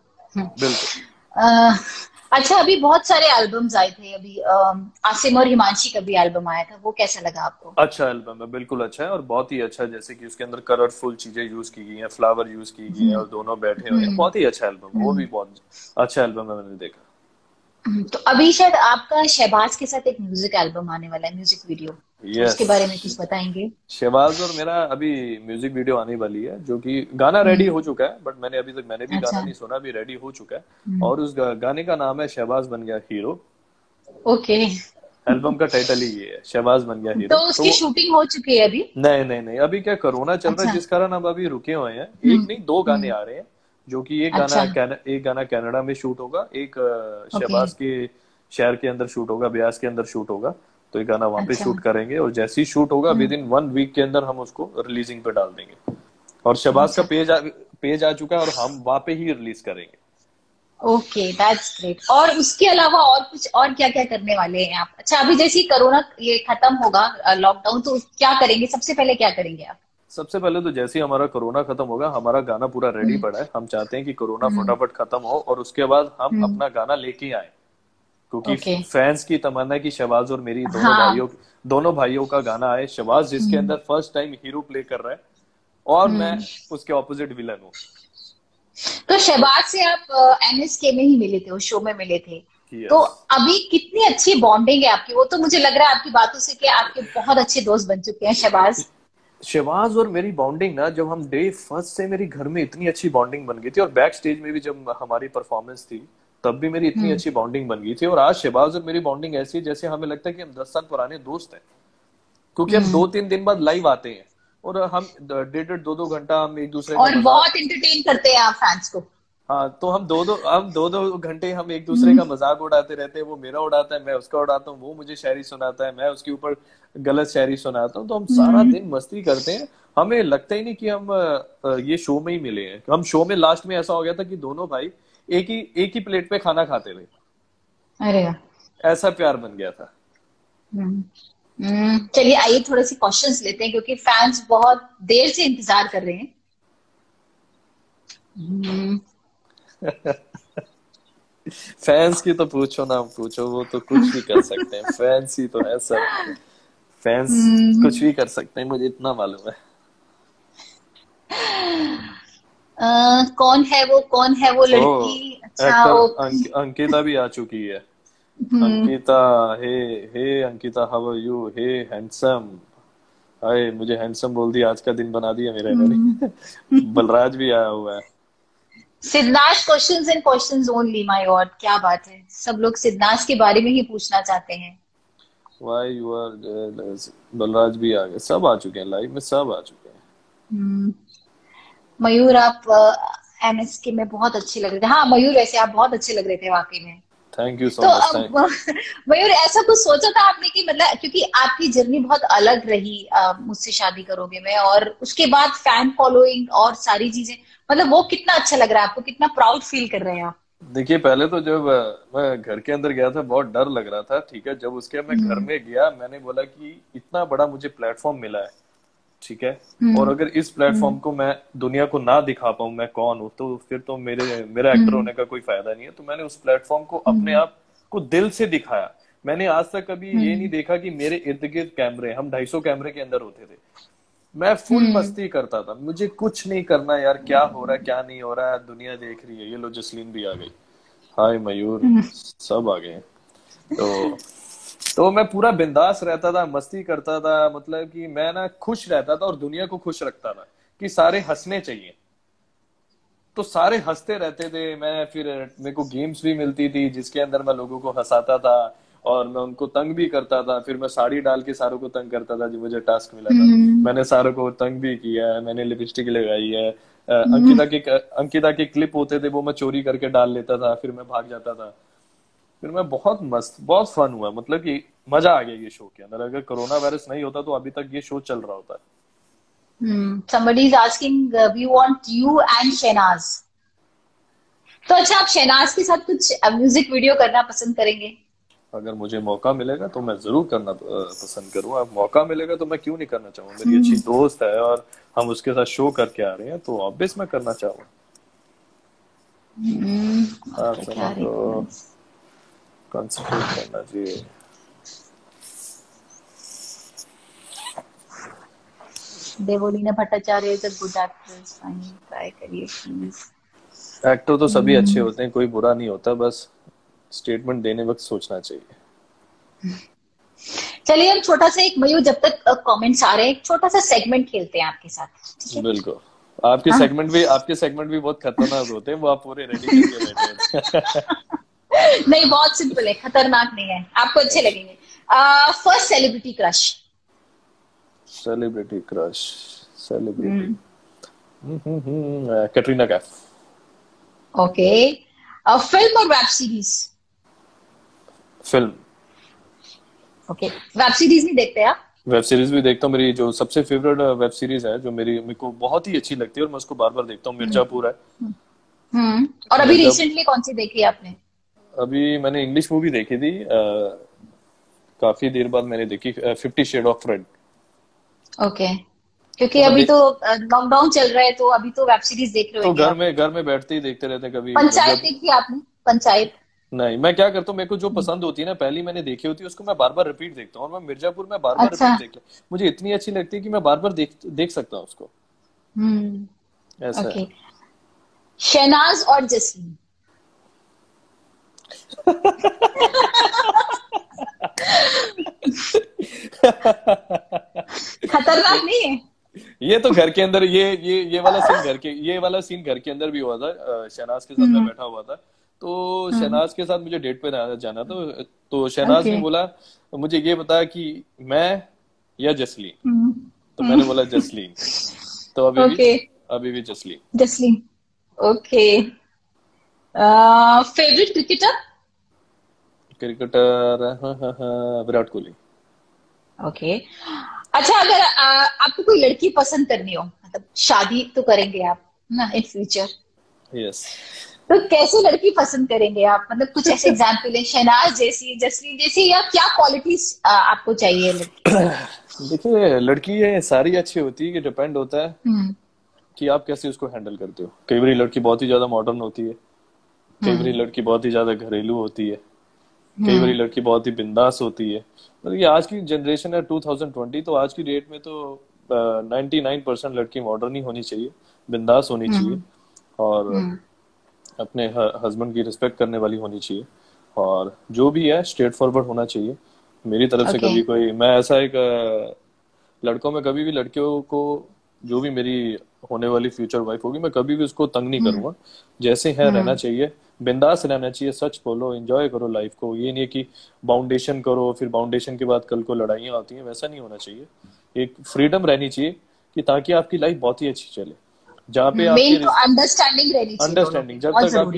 बिल्कुल। अच्छा, अभी बहुत सारे एल्बम्स आए थे अभी, आसिम और हिमांशी का भी एल्बम आया था, वो कैसा लगा आपको? अच्छा एल्बम है, बिल्कुल अच्छा है और बहुत ही अच्छा। जैसे कि उसके अंदर कलरफुल चीजें यूज की गई हैं, फ्लावर यूज की गई हैं और दोनों बैठे हुए हैं, बहुत ही अच्छा एल्बम, वो भी बहुत अच्छा एल्बम है, मैंने देखा। तो अभी शायद आपका शहबाज के साथ एक म्यूजिक एल्बम आने वाला है, म्यूजिक वीडियो, yes. उसके बारे में कुछ बताएंगे? शहबाज और मेरा अभी म्यूजिक वीडियो आने वाली है, जो कि गाना रेडी हो चुका है, बट मैंने अभी तक मैंने भी अच्छा। गाना नहीं सुना, अभी रेडी हो चुका है और उस गाने का नाम है शहबाज बन गया हीरो। ओके। एल्बम का टाइटल ही ये है, शहबाज बन गया हीरो। तो उसकी तो, शूटिंग हो चुकी है अभी? नहीं नहीं नहीं, अभी क्या कोरोना चल अच्छा। रहा है, जिस कारण हम अभी रुके हुए हैं। एक नहीं दो गाने आ रहे हैं, जो कि एक अच्छा। गाना एक गाना कनाडा में शूट होगा, एक शहबाज के शहर के अंदर शूट होगा, ब्यास के अंदर शूट होगा। तो ये गाना वहां पे शूट करेंगे और जैसे ही शूट होगा विद इन वन वीक के अंदर हम उसको रिलीजिंग पे डाल देंगे। और शहबाज का पेज आ, पेज आ चुका है और हम वहां पे ही रिलीज करेंगे। Okay, that's great. और उसके अलावा और कुछ और क्या क्या करने वाले हैं आप? अच्छा, अभी जैसे कोरोना ये खत्म होगा, लॉकडाउन, तो क्या करेंगे? सबसे पहले क्या करेंगे आप? सबसे पहले तो जैसे ही हमारा कोरोना खत्म होगा, हमारा गाना पूरा रेडी पड़ा है। हम चाहते हैं कि कोरोना फटाफट खत्म हो और उसके बाद हम अपना गाना लेके आए, क्योंकि okay. फैंस की तमन्ना की शहबाज और मेरी दोनों हाँ. भाइयों दोनों भाइयों का गाना आए। शहबाज जिसके अंदर फर्स्ट टाइम हीरो प्ले कर रहा है और मैं उसके ऑपोजिट विलन हूँ। तो शहबाज से आप एनएसके में ही मिले थे, उस शो में मिले थे। yes. तो अभी कितनी अच्छी बॉन्डिंग है आपकी? वो तो मुझे लग रहा है आपकी बातों से कि आपके बहुत अच्छे दोस्त बन चुके हैं शहबाज। शहबाज और मेरी बॉन्डिंग ना, जब हम डे फर्स्ट से मेरी घर में इतनी अच्छी बॉन्डिंग बन गई थी और बैक स्टेज में भी जब हमारी परफॉर्मेंस थी तब भी मेरी इतनी अच्छी बॉन्डिंग बन गई थी। और आज शहबाज और मेरी बॉन्डिंग ऐसी है जैसे हमें लगता है कि हम दस साल पुराने दोस्त हैं, क्योंकि हम दो तीन दिन बाद लाइव आते हैं और हम डेढ़ डेढ़ दो दो घंटा हम एक दूसरे और बहुत एंटरटेन करते हैं आप फैंस को। हाँ, तो हम दो दो हम दो दो घंटे हम एक दूसरे का मजाक उड़ाते रहते हैं। वो मेरा उड़ाता है, मैं उसका उड़ाता हूँ, वो मुझे शायरी सुनाता है, मैं उसके ऊपर गलत शायरी सुनाता हूँ। तो हम सारा दिन मस्ती करते हैं, हमें लगता ही नहीं कि हम ये शो में ही मिले हैं। हम शो में लास्ट में ऐसा हो गया था कि दोनों भाई एक ही एक ही प्लेट पे खाना खाते थे। अरे, ऐसा प्यार बन गया था। चलिए, आइए थोड़े से क्वेश्चंस लेते हैं, क्योंकि फैंस बहुत देर से इंतजार कर रहे हैं। फैंस की तो पूछो ना पूछो, वो तो कुछ भी कर सकते हैं। फैंस ही तो है सब, फैंस कुछ भी कर सकते हैं, मुझे इतना मालूम है। Uh, कौन है वो कौन है वो लड़की? अच्छा, अंक, अंकिता भी आ चुकी है। Ankita, hey hey Ankita, how are you? Hey handsome. Hi, मुझे हैंडसम बोल दिया, आज का दिन बना दिया मेरा इन्होंने। बलराज भी आया हुआ है। Sidnaaz questions and questions only, my god, क्या बात है, सब लोग सिद्धनाश के बारे में ही पूछना चाहते हैं। Why you are बलराज भी आ गए, सब आ चुके हैं लाइव में, सब आ चुके हैं। मयूर, आप एमएसके में बहुत अच्छे लग रहे थे। हाँ मयूर, वैसे आप बहुत अच्छे लग रहे थे वाकई में। थैंक यू सो तो मच। अब मयूर, ऐसा कुछ सोचा था आपने कि मतलब, क्योंकि आपकी जर्नी बहुत अलग रही अ, मुझसे शादी करोगे में, और उसके बाद फैन फॉलोइंग और सारी चीजें, मतलब वो कितना अच्छा लग रहा है आपको, कितना प्राउड फील कर रहे हैं आप? देखिए, पहले तो जब अ, मैं घर के अंदर गया था बहुत डर लग रहा था, ठीक है। जब उसके बाद मैं घर हम्म। में गया, मैंने बोला कि इतना बड़ा मुझे प्लेटफॉर्म मिला है, ठीक है। और हम्म। अगर इस प्लेटफॉर्म हम्म। को मैं दुनिया को ना दिखा पाऊं मैं कौन हूं, तो फिर तो मेरे मेरा एक्टर हम्म। होने का कोई फायदा नहीं है। तो मैंने उस प्लेटफॉर्म को अपने हम्म। आप को दिल से दिखाया। मैंने आज तक कभी ये नहीं हम्म। देखा कि मेरे इर्द गिर्द कैमरे, हम ढाई सौ कैमरे के अंदर होते थे। मैं फुल हम्म। मस्ती करता था, मुझे कुछ नहीं करना यार, क्या हो रहा है क्या नहीं हो रहा है, दुनिया देख रही है। ये लो जसलीन भी आ गई, हाय मयूर, हम्म। सब आ गए हैं। तो तो मैं पूरा बिंदास रहता था, मस्ती करता था, मतलब कि मैं ना खुश रहता था और दुनिया को खुश रखता था कि सारे हंसने चाहिए। तो सारे हंसते रहते थे। मैं फिर मेरे को गेम्स भी मिलती थी जिसके अंदर मैं लोगों को हंसाता था और मैं उनको तंग भी करता था। फिर मैं साड़ी डाल के सारों को तंग करता था, जो मुझे टास्क मिला था। हम्म। मैंने सारों को तंग भी किया है, मैंने लिपस्टिक लगाई है। अ, हम्म। अंकिता के अंकिता के क्लिप होते थे वो मैं चोरी करके डाल लेता था, फिर मैं भाग जाता था। फिर मैं बहुत मस्त, बहुत फन हुआ, मतलब कि मजा आ गया ये शो के अंदर। अगर कोरोना वायरस नहीं होता तो अभी तक ये शो चल रहा होता। हम्म। Somebody is asking, uh, we want you and Shehnaaz. तो अच्छा, आप शहनाज के साथ कुछ म्यूजिक वीडियो करना पसंद करेंगे? अगर मुझे मौका मिलेगा तो मैं जरूर करना अ, पसंद करूंगा। मौका मिलेगा तो मैं क्यों नहीं करना चाहूंगा। मेरी अच्छी हम्म। दोस्त है और हम उसके साथ शो करके आ रहे हैं, तो ऑब्वियस मैं करना चाहूंगा। हम्म। आप आपका क्या समझ लो, रिक्वेस्ट? कंसंट्रेट करना चाहिए। Devoleena Bhattacharjee is a good actress, fine, try करिए प्लीज। एक्टर तो सभी अच्छे हम्म। होते हैं, कोई बुरा नहीं होता, बस स्टेटमेंट देने वक्त सोचना चाहिए। चलिए, हम छोटा सा एक, मयूर जब तक कमेंट्स आ रहे हैं, एक छोटा सा सेगमेंट खेलते हैं आपके साथ, ठीक है? बिल्कुल। आपके हाँ। सेगमेंट भी आपके सेगमेंट भी बहुत खतरनाक होते हैं, वो आप पूरे रेडी करके बैठे होते हैं। नहीं, बहुत सिंपल है, खतरनाक नहीं है, आपको अच्छे अच्छा, लगेंगे। First celebrity crush. Celebrity crush, celebrity हम्म। कैटरीना कैफ। ओके। फिल्म और web series? Film. Okay. Web series नहीं देखते आप? वेब सीरीज भी देखता हूँ। मेरी जो सबसे फेवरेट वेब सीरीज है, जो मेरी मेरे को बहुत ही अच्छी लगती है और मैं उसको बार बार देखता हूँ, हम्म। मिर्जापुर है। हम्म। और अभी मिर्जा रिसेंटली कौन सी देखी आपने? अभी मैंने इंग्लिश मूवी देखी थी, अ, काफी देर बाद मैंने देखी, fifty shade of red. Okay. क्योंकि तो मैं अभी दे, तो लॉकडाउन चल रहा है, तो अभी तो वेब सीरीज देख रहे तो होंगे घर आप। में घर में बैठते ही देखते रहते हैं कभी, पंचायत जब देखी आपने? पंचायत? नहीं। मैं क्या करता हूँ, मेरे को जो पसंद होती है ना, पहली मैंने देखी होती है उसको मैं बार बार रिपीट देखता हूँ, और मैं मिर्जापुर में बार बार अच्छा। रिपीट देख मुझे इतनी अच्छी लगती है कि मैं बार बार देख देख सकता हूँ उसको। हम्म। ऐसा ओके। है। शहनाज और जसलीन? खतरनाक नहीं है? ये तो घर के अंदर, ये ये ये वाला सीन घर के ये वाला सीन घर के अंदर भी हुआ था। अ, शहनाज के साथ मैं हम्म। बैठा हुआ था, तो हम्म। शहनाज के साथ मुझे डेट पे जाना जाना था। तो शहनाज ओके। ने बोला मुझे ये बता कि मैं या जसलीन। हम्म। तो मैंने हम्म। बोला जसलीन। तो अभी भी ओके। अभी भी Jasleen. Jasleen. Okay. Favourite cricketer? Cricketer, हाँ हाँ हाँ, विराट कोहली। ओके। अच्छा, अगर आ, आपको कोई लड़की पसंद करनी हो, मतलब शादी तो करेंगे आप ना इन फ्यूचर, यस। तो कैसी लड़की पसंद करेंगे आप? मतलब कुछ ऐसे एग्जाम्पल है, शहनाज जैसी, जसलीन जैसी, या क्या क्वालिटीज आपको चाहिए लड़की में? देखिए, लड़की ये सारी अच्छी होती है, कि डिपेंड होता है हम्म। कि आप कैसे उसको हैंडल करते हो। कई बार लड़की बहुत ही ज्यादा मॉडर्न होती है, कई बार हम्म। लड़की बहुत ही ज्यादा घरेलू होती है, कई बार हम्म। लड़की बहुत ही बिंदास होती है। मतलब ये आज की जनरेशन है टू थाउजेंड ट्वेंटी, तो आज की डेट में तो नाइन्टी नाइन परसेंट लड़की मॉडर्न ही होनी चाहिए, बिंदास होनी चाहिए, हम्म। और हम्म। अपने हस्बैंड की रिस्पेक्ट करने वाली होनी चाहिए, और जो भी है स्ट्रेट फॉरवर्ड होना चाहिए। मेरी तरफ से ओके। कभी कोई, मैं ऐसा एक अ, लड़कों में कभी भी लड़कियों को, जो भी मेरी होने वाली फ्यूचर वाइफ होगी, मैं कभी भी उसको तंग नहीं हम्म। करूंगा। जैसे है रहना हम्म। चाहिए, बिंदास रहना चाहिए, सच बोलो, एंजॉय करो लाइफ को। ये नहीं है कि बाउंडेशन करो, फिर बाउंडेशन के बाद कल को लड़ाइयाँ आती हैं, वैसा नहीं होना चाहिए। एक फ्रीडम रहनी चाहिए, कि ताकि आपकी लाइफ बहुत ही अच्छी चले, जहाँ पे मेन आपके तो अंडरस्टैंडिंग रहनी चाहिए दोनों अंडरस्टैंडिंग, की, जब बहुत तक जरूरी आपकी है।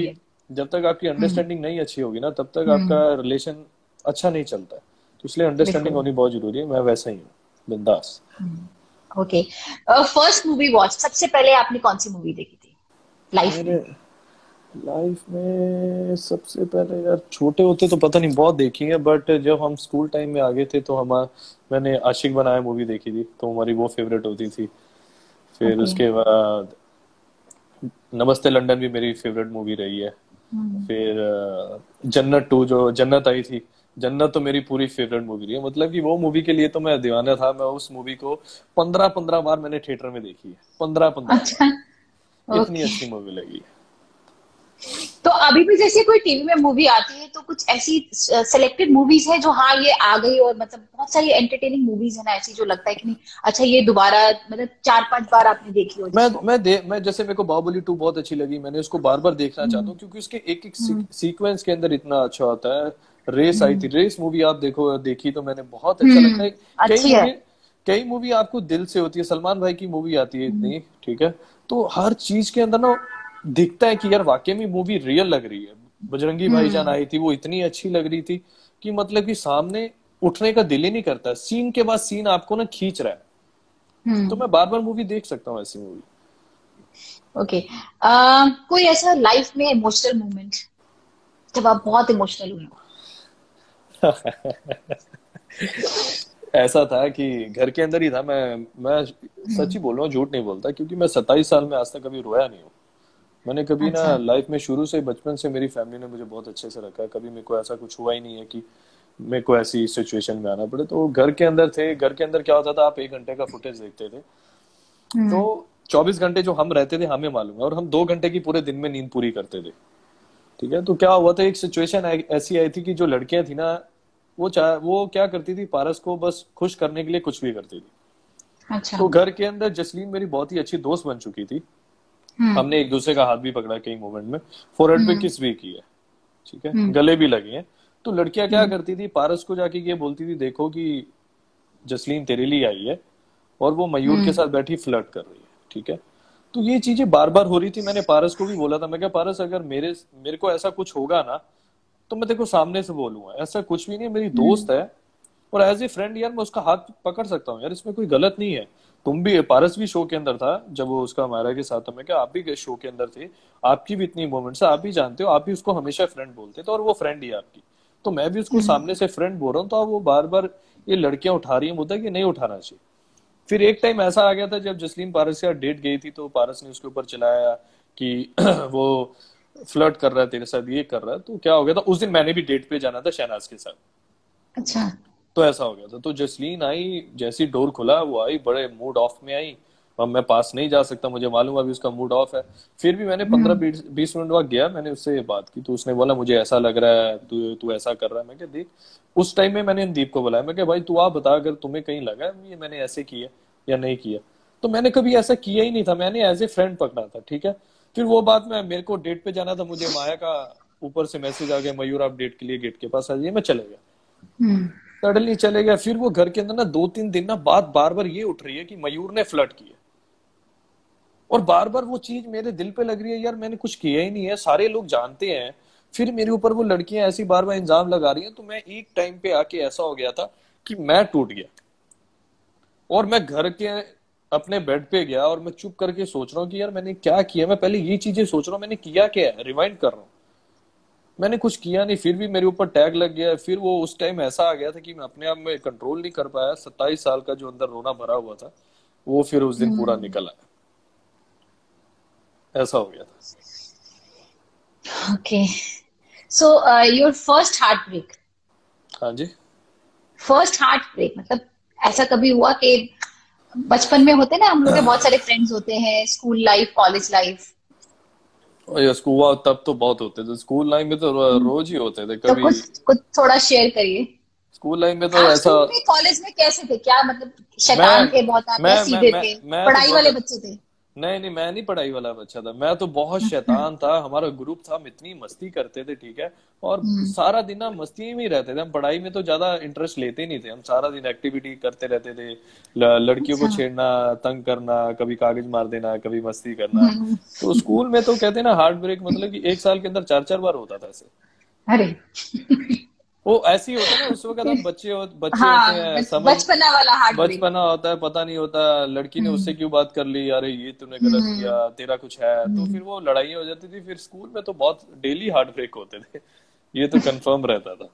जब तक आपकी अंडरस्टैंडिंग नहीं अच्छी होगी ना तब तक आपका रिलेशन अच्छा नहीं चलता है। तो इसलिए अंडरस्टैंडिंग होनी बहुत जरूरी है। मैं वैसा ही हूँ, बिंदास। ओके, फर्स्ट मूवी वॉच, सबसे पहले आपने कौन सी मूवी देखी थी लाइफ में? लाइफ में सबसे पहले यार छोटे होते तो पता नहीं बहुत देखी है, बट जब हम स्कूल टाइम में आ गए थे तो हमारा मैंने आशिक बनाया मूवी देखी थी, तो हमारी वो फेवरेट होती थी। फिर Okay. उसके बाद नमस्ते लंदन भी मेरी फेवरेट मूवी रही है। फिर अ, जन्नत टू, जो जन्नत आई थी, जन्नत तो मेरी पूरी फेवरेट मूवी रही है। मतलब कि वो मूवी के लिए तो मैं दीवाना था। मैं उस मूवी को पंद्रह पंद्रह बार मैंने थिएटर में देखी है, पंद्रह पंद्रह अच्छा, बार। इतनी ओके। अच्छी मूवी लगी है। तो अभी भी जैसे कोई टीवी में मूवी आती है तो कुछ ऐसी सेलेक्टेड मूवीज है जो हाँ ये आ गई, और मतलब बहुत सारी एंटरटेनिंग मूवीज है ना ऐसी जो लगता है कि नहीं अच्छा ये दोबारा मतलब चार पांच बार आपने देखी हो मैं जिसको? मैं दे मैं जैसे मेरे को बाहुबली टू बहुत अच्छी लगी, मैंने उसको बार बार देखना चाहता हूँ क्योंकि उसके एक एक सीक्वेंस के अंदर इतना अच्छा होता है। रेस आई थी, रेस मूवी आप देखो, देखी तो मैंने, बहुत अच्छा लगता है। कई अच्छी है। मूवी कई मूवी आपको दिल से होती है। सलमान भाई की मूवी आती है इतनी, ठीक है, तो हर चीज के अंदर ना दिखता है कि यार वाकई में मूवी रियल लग रही है। बजरंगी भाईजान आई थी, वो इतनी अच्छी लग रही थी कि मतलब कि सामने उठने का दिल ही नहीं करता, सीन के बाद सीन आपको ना खींच रहा है। तो मैं बार बार मूवी देख सकता हूँ ऐसी मूवी। ओके, कोई ऐसा लाइफ में इमोशनल मोमेंट जब आप बहुत इमोशनल हुए हो? ऐसा था कि घर के अंदर ही था। मैं मैं सच ही बोल रहा हूँ, झूठ नहीं बोलता, क्योंकि मैं सत्ताईस साल में आज तक कभी रोया नहीं हूँ। मैंने कभी ना अच्छा। लाइफ में शुरू से, बचपन से मेरी फैमिली ने मुझे बहुत अच्छे से रखा है। कभी मेरे को ऐसा कुछ हुआ ही नहीं है कि मेरे को ऐसी सिचुएशन में आना पड़े। तो घर के अंदर थे, घर के अंदर क्या होता था, आप एक घंटे का फुटेज देखते थे तो चौबीस घंटे जो हम रहते थे हमें मालूम है, और हम दो घंटे की पूरे दिन में नींद पूरी करते थे, ठीक है। तो क्या हुआ था, एक सिचुएशन ऐसी आई थी कि जो लड़कियां थी ना, वो चाह वो क्या करती थी, पारस को बस खुश करने के लिए कुछ भी करती थी। अच्छा। तो घर के अंदर जसलीन मेरी बहुत ही अच्छी दोस्त बन चुकी थी। हमने एक दूसरे का हाथ भी पकड़ा कई मोमेंट में, फोरहेड पे किस भी की है, ठीक है, गले भी लगे हैं। तो लड़कियां क्या करती थी, पारस को जाके ये बोलती थी, देखो कि जसलीन तेरे लिए आई है और वो मयूर के साथ बैठी फ्लर्ट कर रही है, ठीक है। तो ये चीजें बार बार हो रही थी। मैंने पारस को भी बोला था, मैं क्या पारस, अगर मेरे मेरे को ऐसा कुछ होगा ना तो मैं देखो सामने से बोलूंगा, ऐसा कुछ भी नहीं, मेरी दोस्त है और एज ए फ्रेंड यार मैं उसका हाथ पकड़ सकता हूँ यार, इसमें कोई गलत नहीं है। तुम भी, पारस भी शो के अंदर था जब वो उसका मायरा के साथ था, मैं क्या आप भी शो के अंदर थे, आपकी भी इतनी मोमेंट्स है, आप भी जानते हो, आप भी उसको हमेशा फ्रेंड बोलते थे और वो फ्रेंड ही आपकी। तो मैं भी उसको सामने से फ्रेंड बोल रहा हूँ, तो वो बार बार ये लड़कियां उठा रही है मुद्दा कि नहीं उठाना चाहिए। फिर एक टाइम ऐसा आ गया था जब जसलीन पारस के साथ डेट गई थी, तो पारस ने उसके ऊपर चलाया कि वो फ्लर्ट कर रहा है तेरे साथ, ये कर रहा है। तो क्या हो गया था, उस दिन मैंने भी डेट पे जाना था शहनाज के साथ। अच्छा। तो ऐसा हो गया था। तो जसलीन आई, जैसी डोर खुला वो आई, बड़े मूड ऑफ में आई। अब मैं पास नहीं जा सकता, मुझे मालूम अभी उसका मूड ऑफ है। फिर भी मैंने पंद्रह बीस मिनट बाद गया, मैंने उससे बात की। तो उसने बोला मुझे ऐसा लग रहा है, तू तू ऐसा कर रहा है। मैं क्या देख, उस टाइम में मैंने दीप को बुलाया, मैं क्या भाई तू आप बता, अगर तुम्हें कहीं लगा ये मैंने ऐसे किया या नहीं किया। तो मैंने कभी ऐसा किया ही नहीं था, मैंने एज ए फ्रेंड पकड़ा था, ठीक है। फिर वो बात में मेरे को डेट पे जाना था, मुझे माया का ऊपर से मैसेज आ गया, मयूर आप डेट के लिए गेट के पास आ जाइए। मैं चले गया, सडनली चले गया। फिर वो घर के अंदर ना दो तीन दिन ना बात बार बार ये उठ रही है कि मयूर ने फ्लर्ट किया, और बार बार वो चीज मेरे दिल पे लग रही है, यार मैंने कुछ किया ही नहीं है, सारे लोग जानते हैं। फिर मेरे ऊपर वो लड़कियां ऐसी बार बार इंजाम लगा रही हैं। तो मैं एक टाइम पे आके ऐसा हो गया था कि मैं टूट गया, और मैं घर के अपने बेड पे गया और मैं चुप करके सोच रहा हूँ कि यार मैंने क्या किया। मैं पहले ये चीजें सोच रहा हूँ मैंने किया क्या है, रिवाइंड कर रहा हूँ, मैंने कुछ किया नहीं। फिर भी मेरे ऊपर टैग लग गया। फिर वो उस टाइम ऐसा आ गया था कि मैं अपने आप में कंट्रोल नहीं कर पाया। सत्ताईस साल का जो अंदर रोना भरा हुआ था वो फिर उस दिन पूरा निकल आया, ऐसा हो गया था। Okay, so your first heartbreak. हाँ जी, फर्स्ट हार्ट ब्रेक मतलब ऐसा कभी हुआ कि बचपन में होते ना हम लोग के बहुत सारे फ्रेंड्स होते हैं, स्कूल लाइफ, कॉलेज लाइफ, और स्कूल तब तो बहुत होते थे, स्कूल लाइफ में तो रोज ही होते थे। तो कभी कुछ कुछ थोड़ा शेयर करिए। स्कूल लाइफ में तो आप ऐसा, स्कूल में, कॉलेज में कैसे थे, क्या मतलब शैतान मैं थे बहुत आप, या मैं मैं सीधे मैं, थे, मैं तो पढ़ाई वाले बहुत बच्चे थे? नहीं नहीं, मैं नहीं पढ़ाई वाला बच्चा था, मैं तो बहुत शैतान था। हमारा ग्रुप था, हम इतनी मस्ती करते थे, ठीक है, और सारा दिन ना मस्ती में ही रहते थे हम। पढ़ाई में तो ज्यादा इंटरेस्ट लेते ही नहीं थे हम। सारा दिन एक्टिविटी करते रहते थे, ल- लड़कियों को अच्छा। छेड़ना, तंग करना, कभी कागज मार देना, कभी मस्ती करना। तो स्कूल में तो कहते हैं ना हार्ट ब्रेक, मतलब कि एक साल के अंदर चार चार बार होता था ऐसे। अरे वो ऐसे ही होता है ना, उस वक्त हम बच्चे हो, बच्चे होते हाँ, हैं, बच, समझ, बचपना वाला हार्ट ब्रेक। बचपना होता है, पता नहीं होता लड़की ने उससे क्यों बात कर ली, अरे ये तूने गलत किया, तेरा कुछ है, तो फिर वो लड़ाइयाँ हो जाती थी। फिर स्कूल में तो बहुत डेली हार्ट ब्रेक होते थे, ये तो कंफर्म रहता था।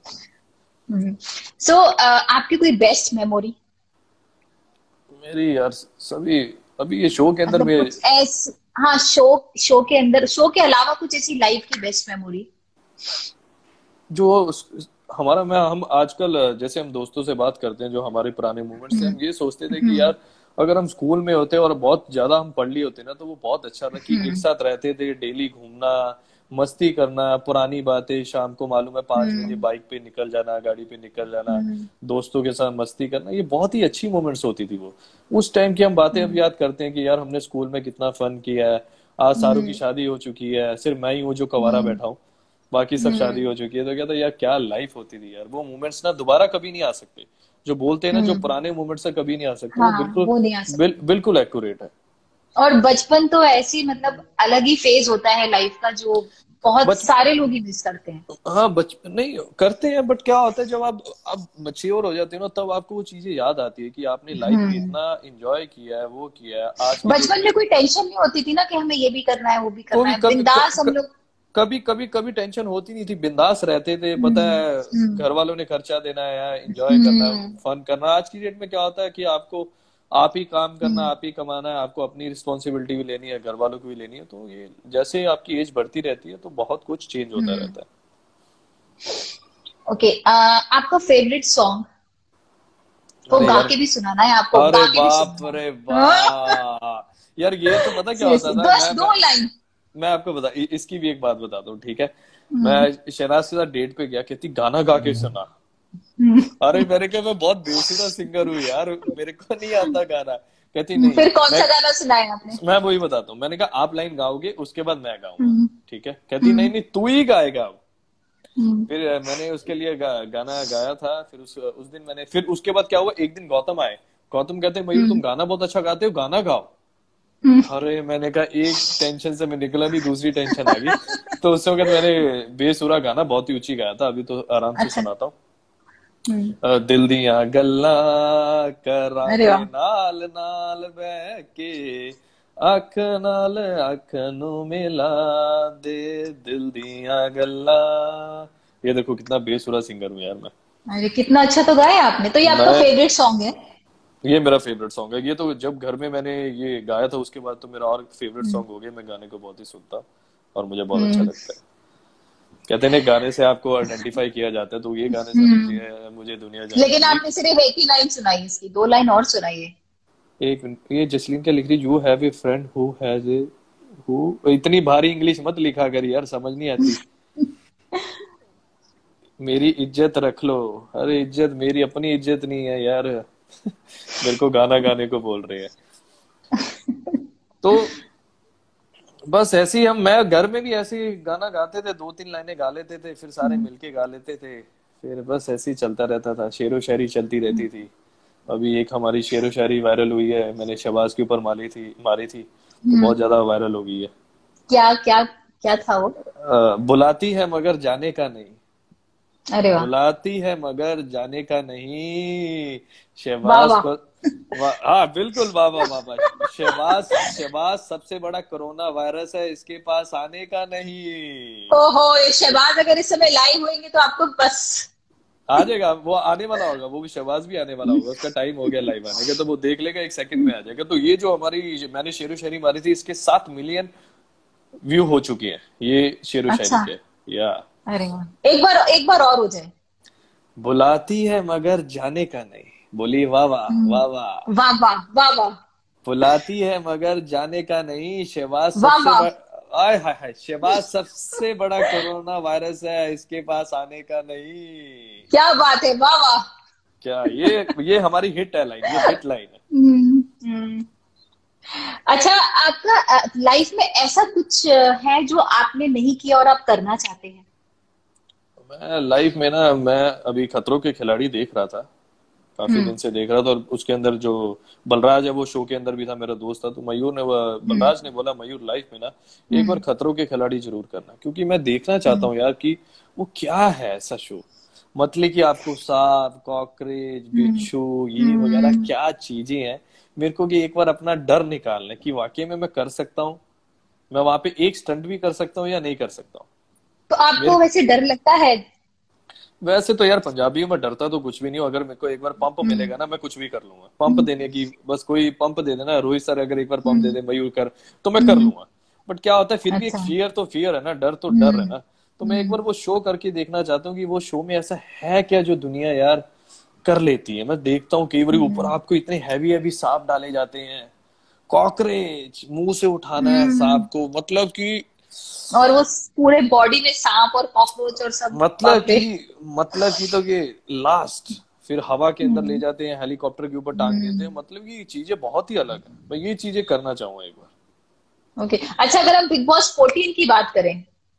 सो आपकी कोई बेस्ट मेमोरी, मेरी यार सभी, अभी ये शो के अंदर मतलब भी कुछ ऐस हाँ, शो शो के अंदर, शो के अलावा कुछ ऐसी लाइफ की बेस्ट मेमोरी? जो उस- हमारा, मैं हम आजकल जैसे हम दोस्तों से बात करते हैं, जो हमारे पुराने मोमेंट्स थे, हम ये सोचते थे कि यार अगर हम स्कूल में होते और बहुत ज्यादा हम पढ़ लिए होते ना, तो वो बहुत अच्छा था कि एक साथ रहते थे, डेली घूमना, मस्ती करना, पुरानी बातें, शाम को मालूम है पांच बजे बाइक पे निकल जाना, गाड़ी पे निकल जाना, दोस्तों के साथ मस्ती करना, ये बहुत ही अच्छी मोमेंट्स होती थी वो। उस टाइम की हम बातें अब याद करते हैं कि यार हमने स्कूल में कितना फन किया है। आज सारों की शादी हो चुकी है, सिर्फ मैं ही हूँ जो कवारा बैठा हूँ, बाकी सब शादी हो चुकी है। तो कहता यार क्या लाइफ होती थी यार, वो मोमेंट्स ना दोबारा कभी नहीं आ सकते। जो बोलते हैं ना, जो पुराने मोमेंट्स है कभी नहीं आ सकते, वो हाँ, बिल्कुल वो नहीं आ सकता। बिल, बिल्कुल एक्यूरेट है। और बचपन तो ऐसी, मतलब अलग ही फेज होता है लाइफ का, जो बहुत बच सारे लोग ही मिस करते हैं। हाँ, बच नहीं करते हैं, बट क्या होता है जब आप अब मैच्योर हो जाते हो ना, तब आपको वो चीजें याद आती है कि आपने लाइफ में हम्म इतना एंजॉय किया है, वो किया है। आज की डेट बचपन में में कोई टेंशन नहीं होती थी ना कि हमें ये भी करना है, वो भी करना कोई है, कभी क, बिंदास हम क, लोग। कभी कभी कभी टेंशन होती नहीं थी, बिंदास रहते थे। पता हम्म है हम्म घर वालों ने खर्चा देना है, एंजॉय करना है, हम्म फन करना। आज की डेट में क्या होता है कि आपको आप ही काम करना, हम्म आप ही कमाना है, आपको अपनी रिस्पॉन्सिबिलिटी भी लेनी है, घर वालों की भी लेनी है। तो ये जैसे आपकी एज बढ़ती रहती है तो बहुत कुछ चेंज होता हम्म। रहता है। ओके, आपका फेवरेट सॉन्ग, वो अरे गा यार, के भी सुनाना है, आपको गा अरे के भी बाप सुनना रे है। वाह यार, ये तो पता क्या होता सीरियसली, था। बस मैं मैं दो लाइन। मैं आपको बता इ- इसकी भी एक बात बताता हूँ, ठीक है। हम्म मैं शहनाज के साथ डेट पे गया, कहती गाना गा के सुना। हम्म। अरे मैंने कहा मैं बहुत बेसुरा सिंगर हूँ यार, मेरे को नहीं आता गाना। कहती हम्म, नहीं, फिर कौन मैं सा गाना सुनाया आपने? मैं वही बताता हूँ। मैंने कहा आप लाइन गाओगे, उसके बाद मैं गाऊंगा, हम्म ठीक है। कहती नहीं हम्म नहीं, तू ही गाएगा अब। हम्म फिर अ, मैंने उसके लिए गा, गाना गाया था। फिर उस उस दिन मैंने, फिर उसके बाद क्या हुआ, एक दिन गौतम आए। गौतम कहते मयूर तुम हम्म गाना बहुत अच्छा गाते हो, गाना गाओ। हम्म। अरे मैंने कहा एक टेंशन से मैं निकला नहीं, दूसरी टेंशन आ गई। तो उस वक्त मैंने बेसुरा गाना बहुत ही ऊंची गाया था, अभी तो आराम से अच्छा। सुनाता हूँ। हम्म। अ, दिल दियां गल्लां अरे करांगे वाह। नाल नाल बह के, अख नाल अख नू मिला दे, दिल दियां गल्लां। ये देखो कितना बेसुरा सिंगर हूँ यार मैं। अरे कितना अच्छा तो गाया आपने, तो ये आपका मैं फेवरेट सॉन्ग है? ये मेरा फेवरेट सॉन्ग है। ये तो जब घर में मैंने ये गाया था, उसके बाद तो मेरा और फेवरेट हम्म सॉन्ग हो गया। मैं गाने को बहुत ही सुनता और मुझे बहुत अच्छा हम्म लगता है। कहते हैं ना गाने से आपको आइडेंटिफाई किया जाता है, तो ये गाने से हम्म। मुझे मुझे दुनिया लेकिन जानती है। आपने सिर्फ एक ही लाइन सुनाई, इसकी दो लाइन और सुनाइए। एक मिनट, ये जसलीन क्या लिख रही, you have a friend who has a, who, इतनी भारी इंग्लिश मत लिखा कर यार, समझ नहीं आती। मेरी इज्जत रख लो। अरे इज्जत, मेरी अपनी इज्जत नहीं है यार। मेरे को गाना गाने को बोल रहे हैं। तो बस ऐसे ही हम, मैं घर में भी ऐसे ही गाना गाते थे, दो तीन लाइनें गा लेते थे, फिर सारे मिलके गा लेते थे। फिर बस ऐसे ही चलता रहता था, शेरो शायरी चलती रहती थी। अभी एक हमारी शेरो शायरी वायरल हुई है, मैंने शहबाज के ऊपर मारी थी मारी थी तो बहुत ज्यादा वायरल हो गई है। क्या क्या क्या था वो? अ, बुलाती है मगर जाने का नहीं, अरे वाह। बुलाती है मगर जाने का नहीं, वाह शहबाज वाह। को। वाह, हाँ बिल्कुल, वाह वाह वाह वाह। शहबाज शहबाज सबसे बड़ा कोरोना वायरस है, इसके पास आने का नहीं। ओहो, ये शहबाज अगर इस समय लाइव होंगे तो आपको बस। आ जाएगा, वो आने वाला होगा, वो भी शहबाज भी आने वाला होगा, उसका टाइम हो गया लाइव आने का, तो वो देख लेगा, एक सेकंड में आ जाएगा। तो ये जो हमारी मैंने शेरो शायरी मारी थी, इसके सात मिलियन व्यू हो चुके हैं, ये शेरो शायरी अच्छा। के। या अरे वाह, एक बार एक बार और हो जाए। बुलाती है मगर जाने का नहीं, बोली वाह वाह वाह वाह। वाह वाह वाह वाह बुलाती है मगर जाने का नहीं, शहबाज वाह सबसे वाह। बड़ा, आय हाय हाय, शहबाज सबसे बड़ा कोरोना वायरस है, इसके पास आने का नहीं। क्या बात है, वाह वाह। क्या ये ये हमारी हिट है लाइन, ये हिट लाइन है। हम्म, हम्म। अच्छा, आपका लाइफ में ऐसा कुछ अ, है जो आपने नहीं किया और आप करना चाहते हैं? मैं लाइफ में ना, मैं अभी खतरों के खिलाड़ी देख रहा था, काफी हम्म। दिन से देख रहा था, और उसके अंदर जो बलराज है वो शो के अंदर भी था, मेरा दोस्त था, तो मयूर ने हम्म। बलराज ने बोला मयूर लाइफ में ना एक बार हम्म। खतरों के खिलाड़ी जरूर करना, क्योंकि मैं देखना चाहता हम्म। हूँ यार कि वो क्या है ऐसा शो। मतलब कि आपको सांप, कॉकरोच, हम्म। बिच्छू, ये वगैरह हम्म। क्या चीजें हैं, मेरे को कि एक बार अपना डर निकालना है कि वाकई में मैं कर सकता हूँ, मैं वहां पे एक स्टंट भी कर सकता हूँ या नहीं कर सकता हूँ। तो मेरे आपको वैसे डर लगता है? वैसे तो यार पंजाबियों में डरता तो कुछ भी नहीं हूँ, अगर मेरे को एक बार पंप हम्म। मिलेगा ना मैं कुछ भी कर लूंगा, पंप हम्म। देने की, बस कोई पंप दे देना, रोहित सर अगर एक बार पंप दे हम्म। दे मयूर कर, तो मैं कर हम्म। लूंगा। बट क्या होता है, फिर भी एक अच्छा। फियर तो फियर है ना, डर तो डर है हम्म। ना। तो मैं एक हम्म। बार वो शो करके देखना चाहता हूँ कि वो शो में ऐसा है क्या जो दुनिया यार कर लेती है। मैं देखता हूँ कई बार ऊपर हम्म। आपको इतने हैवी हैवी सांप डाले जाते हैं, कॉकरोच मुंह से उठाना है हम्म। सांप को, मतलब कि और वो पूरे बॉडी में सांप और कॉकरोच और सब, मतलब बाप रे। कि मतलब कि तो कि लास्ट फिर हवा के अंदर ले हम्म। जाते हैं, हेलीकॉप्टर के ऊपर टांग देते हैं, हम्म। मतलब कि ये चीजें बहुत ही अलग है। मैं ये चीजें करना चाहूंगा एक बार। ओके, अच्छा, अगर हम बिग बॉस फोर्टीन की बात करें,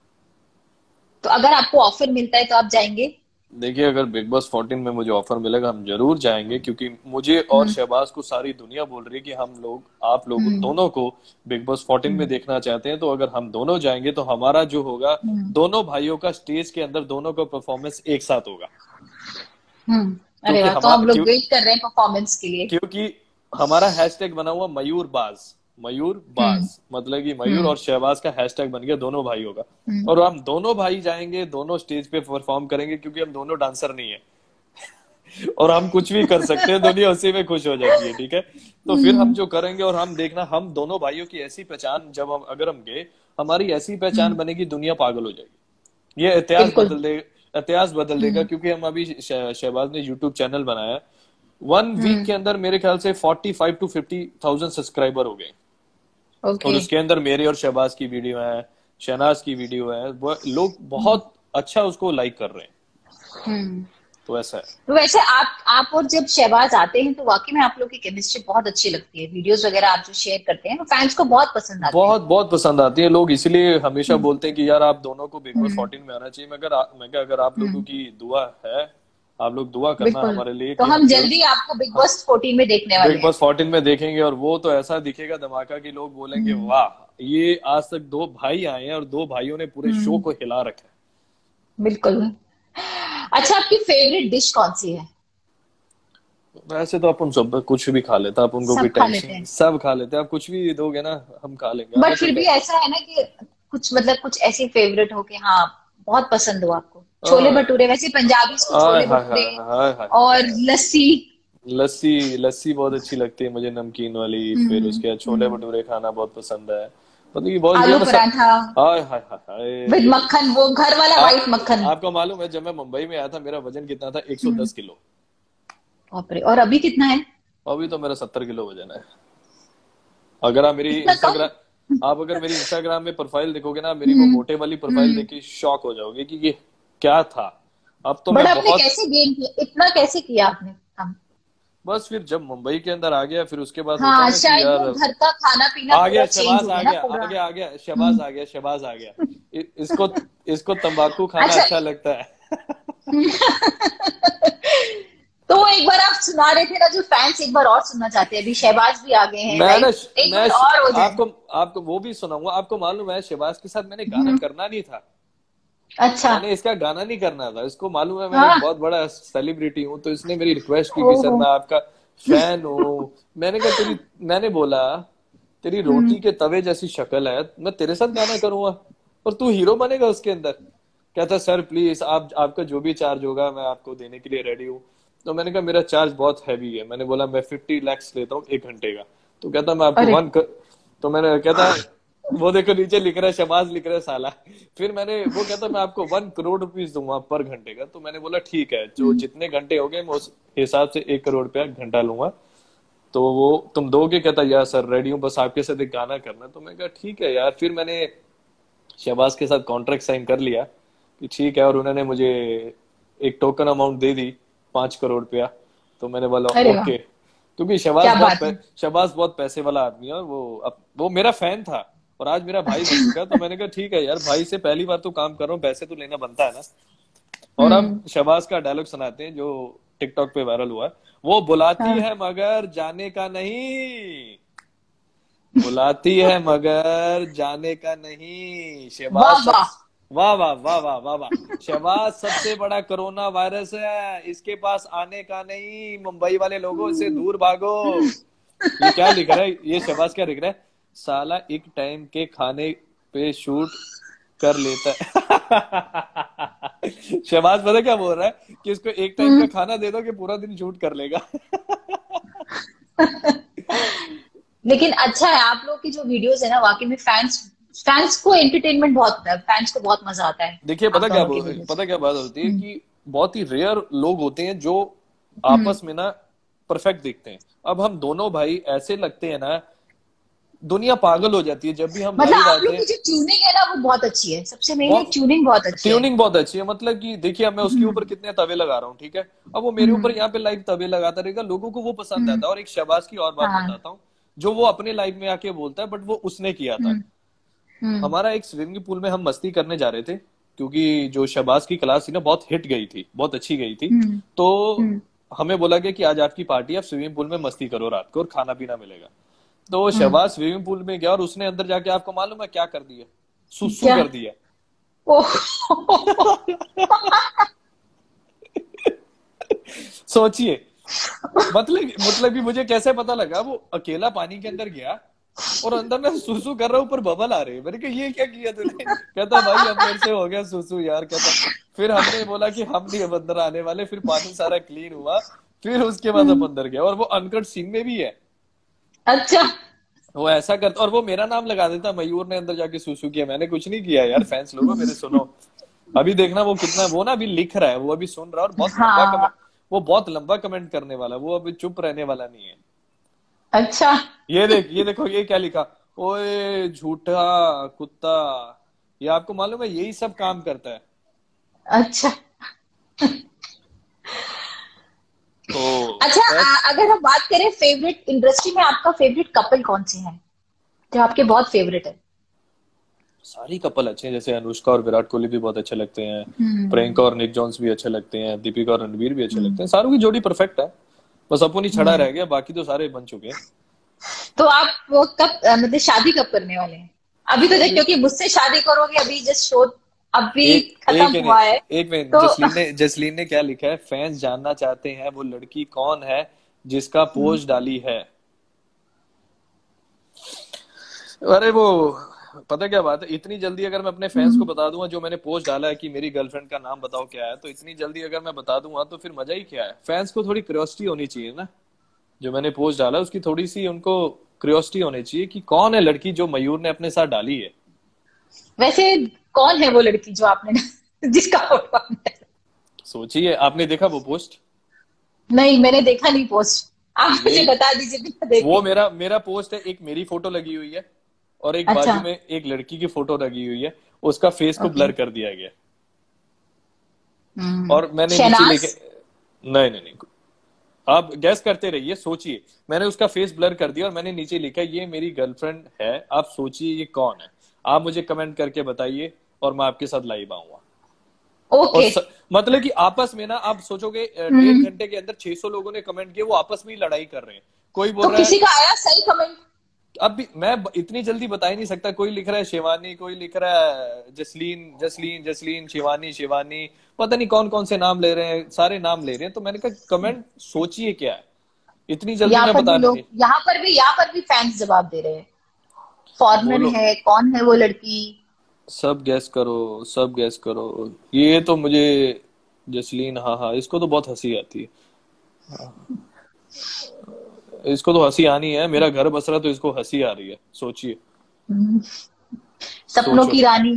तो अगर आपको ऑफर मिलता है तो आप जाएंगे? देखिए अगर बिग बॉस फोर्टीन में मुझे ऑफर मिलेगा हम जरूर जाएंगे, क्योंकि मुझे और हम्म। शहबाज को सारी दुनिया बोल रही है कि हम लोग आप लोग हम्म। दोनों को बिग बॉस फोर्टीन में हम्म। देखना चाहते हैं। तो अगर हम दोनों जाएंगे तो हमारा जो होगा, हम्म। दोनों भाइयों का स्टेज के अंदर दोनों का परफॉर्मेंस एक साथ होगा। हम्म। अरे क्योंकि वाह, तो हम हम लोग क्यों वेट कर रहे हैं परफॉर्मेंस के लिए। क्योंकि हमारा हैशटैग बना हुआ मयूर बाज, मयूर हम्म। बाज, मतलब कि मयूर हम्म। और शहबाज का हैशटैग बन गया दोनों भाइयों का। हम्म। और हम दोनों भाई जाएंगे, दोनों स्टेज पे परफॉर्म करेंगे, क्योंकि हम दोनों डांसर नहीं है और हम कुछ भी कर सकते हैं, दुनिया उसी में खुश हो जाती है, ठीक है। तो फिर हम हम्म। जो करेंगे, और हम देखना हम दोनों भाइयों की ऐसी पहचान, जब हम अगर हम गए हमारी ऐसी पहचान हम्म। बनेगी, दुनिया पागल हो जाएगी, ये इतिहास बिल्कुल। बदल दे इतिहास बदल देगा। हम्म। क्योंकि हम अभी शह- शहबाज ने यूट्यूब चैनल बनाया, वन वीक हम्म। के अंदर मेरे ख्याल से forty five to fifty thousand subscriber हो गए। और ओके। उसके अंदर मेरे और शहबाज की वीडियो है, शहनाज की वीडियो है, वो लोग हम्म। बहुत अच्छा उसको लाइक कर रहे हैं। हम्म। तो ऐसा है। तो वैसे आप आप और जब शहबाज आते हैं तो वाकई में आप लोग की केमिस्ट्री बहुत अच्छी लगती है। वीडियोस वगैरह आप जो शेयर करते हैं, फैंस को बहुत पसंद आते हैं। बहुत बहुत पसंद आती है, लोग इसलिए हमेशा हम्म। बोलते हैं कि यार आप दोनों को बिग बॉस हम्म। फोर्टीन में आना चाहिए। मैं अगर मैं क्या अगर आप लोगों हम्म। की दुआ है, आप लोग दुआ करना बिल्कुल। हमारे लिए तो कि हम हम जरूर जल्दी आपको बिग बॉस फोर्टीन में देखने वाले बिग हैं। बॉस फोर्टीन में देखेंगे, और वो तो ऐसा दिखेगा धमाका कि लोग बोलेंगे हम्म। वाह, ये आज तक दो भाई आए हैं और दो भाइयों ने पूरे शो हम्म। को हिला रखा है। बिल्कुल। अच्छा, आपकी फेवरेट डिश कौन सी है? वैसे तो अपन सब कुछ भी खा लेते हैं, आप उनको कोई सब खा लेते टेंशन, हैं, सब खा लेते हैं, आप कुछ भी दोगे ना हम खा लेंगे, बट हमें कोई फिर भी टेंशन। ऐसा है ना कि कुछ मतलब कुछ ऐसी फेवरेट हो कि हाँ बहुत पसंद हो आपको। छोले भटूरे, वैसे पंजाबी को हाय छोले हाय भटूरे हाय हाय हाय और हाय। लस्सी। लस्सी, लस्सी बहुत अच्छी लगती है मुझे, नमकीन वाली। फिर हम्म। उसके बाद छोले हम्म। भटूरे खाना बहुत पसंद है, मतलब ये बहुत ये आलू मैं सब। पराठा हाय हाय हाय हाय, विद ये तो मक्खन, वो घर वाला आ, वाइट मक्खन। आपको मालूम है जब मैं मुंबई में आया था मेरा वजन कितना था? हम्म। एक सौ दस किलो। बाप रे, और अभी कितना है? अभी तो मेरा सत्तर किलो वजन है। अगर आप मेरी इतना कम? इंस्टाग्राम आप अगर मेरी इंस्टाग्राम में प्रोफाइल देखोगे ना, मेरी वो हम्म। मोटे वाली प्रोफाइल हम्म। देख के शॉक हो जाओगे कि ये क्या था। अब तो बट मैं आपने बहुत, कैसे गेन किया, इतना कैसे किया आपने कम? बस फिर जब मुंबई के अंदर आ गया, फिर उसके बाद होता है हाँ, ना कि शायद वो यार घर का खाना पीना आ पूरा गया चेंज शहबाज, हो आ गया ना गया आ पूरा। गया आ गया शहबाज, हम्म। आ गया शहबाज, आ गया। इ- इसको इसको तंबाकू खाना अच्छा। अच्छा लगता है। तो एक बार आप सुना रहे थे ना, जो फैंस एक बार और सुनना चाहते हैं, अभी शहबाज भी आ गए हैं मैं ना राइट, एक मैं बार और हो जाए। आपको आपको वो भी सुनाऊंगा। आपको मालूम है शहबाज के साथ मैंने गाना हम्म। करना नहीं था, अच्छा। मैंने इसका गाना नहीं करना था। इसको मालूम है मैं एक हाँ। बहुत बड़ा सेलिब्रिटी हूँ, तो इसने मेरी रिक्वेस्ट की कि सर ओहो। मैं आपका फैन हूँ। मैंने कहा तेरी मैंने बोला तेरी हम्म। रोटी के तवे जैसी शक्ल है, मैं तेरे साथ गाना करूंगा और तू हीरो बनेगा उसके अंदर। कहता सर प्लीज, आप आपका जो भी चार्ज होगा मैं आपको देने के लिए रेडी हूँ। तो मैंने कहा मेरा चार्ज बहुत हैवी है, मैंने बोला मैं फिफ्टी लैक्स लेता हूँ एक घंटे का। तो कहता मैं आपको अरे। वन कर... तो मैंने कहता वो देखो नीचे लिख रहा है शहबाज लिख रहा है साला। फिर मैंने वो कहता मैं आपको वन करोड़ रुपीस दूंगा पर घंटे का। तो मैंने बोला ठीक है, जो हम्म। जितने घंटे हो गए मैं उस हिसाब से एक करोड़ रुपया घंटा लूंगा। तो वो तुम दोगे? कहता यार सर रेडी हूँ, बस आपके साथ एक गाना करना। तो मैं कहा ठीक है यार। फिर मैंने शहबाज के साथ कॉन्ट्रैक्ट साइन कर लिया कि ठीक है, और उन्होंने मुझे एक टोकन अमाउंट दे दी, पांच करोड़ रुपया। तो मैंने बोला अरे वाह। ओके। क्योंकि शहबाज बहुत शहबाज बहुत पैसे वाला आदमी है, और वो अब वो मेरा फैन था और आज मेरा भाई बन चुका है। तो मैंने कहा ठीक है यार, भाई से पहली बार तो काम कर रहा हूँ, पैसे तो लेना बनता है ना। और अब शहबाज का डायलॉग सुनाते हैं जो टिकटॉक पे वायरल हुआ है। वो बुलाती हाँ। है मगर जाने का नहीं, बुलाती है मगर जाने का नहीं। शहबाज वाह वाह वाह वाह वाह वाह। शहबाज सबसे बड़ा कोरोना वायरस है, इसके पास आने का नहीं, मुंबई वाले लोगों से दूर भागो। ये क्या लिख रहा है, ये शहबाज क्या लिख रहा है, साला एक टाइम के खाने पे शूट कर लेता है। शहबाज पता क्या बोल रहा है कि इसको एक टाइम का खाना दे दो कि पूरा दिन शूट कर लेगा। लेकिन अच्छा है, आप लोग की जो वीडियोस है ना, वाकई में फैंस फैंस को एंटरटेनमेंट बहुत, फैंस को बहुत मजा आता है। देखिए पता क्या पता क्या बात होती है कि बहुत ही रेयर लोग होते हैं जो आपस में ना परफेक्ट दिखते हैं। अब हम दोनों भाई ऐसे लगते हैं ना, दुनिया पागल हो जाती है जब भी हम मतलब आप लोग की जो ट्यूनिंग है ना वो बहुत अच्छी है, सबसे मेन ट्यूनिंग बहुत अच्छी है। ट्यूनिंग बहुत अच्छी है, मतलब कि देखिए मैं उसके ऊपर कितने तवे लगा रहा हूँ, ठीक है, अब वो मेरे ऊपर यहाँ पे लाइव तवे लगाता रहेगा, लोगों को वो पसंद आता है। और एक शहबाज की और बात हाँ। बताता हूँ, जो वो अपने लाइव में आके बोलता है बट वो उसने किया था। हमारा एक स्विमिंग पूल में हम मस्ती करने जा रहे थे, क्योंकि जो शहबाज की क्लास थी ना बहुत हिट गई थी, बहुत अच्छी गई थी। तो हमें बोला गया कि आज आपकी पार्टी, आप स्विमिंग पूल में मस्ती करो रात को और खाना पीना मिलेगा। तो शहबाज स्विमिंग पूल में गया और उसने अंदर जाके, आपको मालूम है क्या कर दिया, सुसु कर दिया। सोचिए, मतलब मतलब कि मुझे कैसे पता लगा, वो अकेला पानी के अंदर गया और अंदर में सुसु कर रहा हूँ, ऊपर बबल आ रहे हैं। मैंने कहा ये क्या किया तूने? कहता भाई अब मेरे से हो गया सुसु यार। कहता फिर हमने बोला कि हम नहीं अब अंदर आने वाले, फिर पानी सारा क्लीन हुआ, फिर उसके बाद हम अंदर गए। और वो अनकट सीन में भी है। अच्छा, वो ऐसा करता और वो मेरा नाम लगा देता, मयूर ने अंदर जाके सुसु किया। मैंने कुछ नहीं किया यार, फैंस लोगों मेरे सुनो, अभी देखना वो कितना, वो ना अभी लिख रहा है, वो अभी सुन रहा है और बहुत हाँ। लंबा कमेंट, वो बहुत लंबा कमेंट करने वाला, वो अभी चुप रहने वाला नहीं है। अच्छा, ये देख ये देखो ये क्या लिखा, ओए झूठा कुत्ता। ये आपको मालूम है यही सब काम करता है। अच्छा तो अच्छा आ, अगर हम बात करें फेवरेट, इंडस्ट्री में आपका फेवरेट कपल कौन से हैं जो आपके बहुत फेवरेट है? सारी कपल अच्छे हैं, जैसे अनुष्का और विराट कोहली भी बहुत अच्छे लगते हैं, प्रियंका और निक जोन्स भी अच्छे लगते हैं, दीपिका और रणवीर भी अच्छे लगते हैं। सारों की जोड़ी परफेक्ट है, बस अपन ही छड़ा रह गया, बाकी तो सारे बन चुके हैं। तो आप वो कब, मतलब शादी कब करने वाले हैं? अभी तो देख, क्योंकि मुझसे शादी करोगे, अभी जस्ट शो अभी खत्म हुआ है। एक मिनट, तो... जसलीन ने जसलीन ने क्या लिखा है, फैंस जानना चाहते हैं वो लड़की कौन है जिसका पोस्ट डाली है। अरे वो पता क्या बात है, इतनी जल्दी अगर मैं अपने फैंस को बता दूंगा जो मैंने पोस्ट डाला है कि मेरी गर्लफ्रेंड का नाम बताओ क्या है, तो इतनी जल्दी अगर मैं बता दूंगा तो फिर मजा ही क्या है। फैंस को थोड़ी क्यूरियोसिटी होनी चाहिए ना, जो मैंने पोस्ट डाला उसकी थोड़ी सी उनको क्यूरियोसिटी होनी चाहिए कि कौन है लड़की जो मयूर ने अपने साथ डाली है। वैसे कौन है वो लड़की जो आपने जिसका फोटो आपने? सोचिए, आपने देखा वो पोस्ट? नहीं, मैंने देखा नहीं पोस्ट, आप मुझे बता दीजिए। वो मेरा मेरा पोस्ट है, एक मेरी फोटो लगी हुई है और एक अच्छा। बाजू में एक लड़की की फोटो लगी हुई है, उसका फेस को ब्लर कर दिया गया। और मैंने नीचे लिखे, नहीं नहीं नहीं आप गैस करते रहिए, सोचिए, मैंने उसका फेस ब्लर कर दिया और मैंने नीचे लिखा ये मेरी गर्लफ्रेंड है, आप सोचिए ये कौन है, आप मुझे कमेंट करके बताइए और मैं आपके साथ लाइव आऊंगा। ओके। और मतलब कि आपस में ना, आप सोचोगे डेढ़ घंटे के अंदर छह सौ लोगों ने कमेंट किया, वो आपस में ही लड़ाई कर रहे हैं। कोई बोल तो रहा है किसी का आया सही कमेंट? अब भी मैं इतनी जल्दी बता ही नहीं सकता। कोई लिख रहा है शिवानी, कोई लिख रहा है जसलीन जसलीन जसलीन शिवानी शिवानी, पता नहीं कौन कौन से नाम ले रहे हैं, सारे नाम ले रहे हैं। तो मैंने कहा कमेंट सोचिए क्या है, इतनी जल्दी मैं बता नहीं। यहाँ पर भी यहाँ पर भी फैंस जवाब दे रहे हैं, फॉरेनर है, कौन है वो लड़की, सब गैस करो, सब गैस करो। ये तो मुझे जसलीन, हाँ हाँ इसको तो बहुत हंसी आती है, इसको तो हंसी आनी है, मेरा घर बस रहा तो इसको हंसी आ रही है। सोचिए, सपनों की रानी।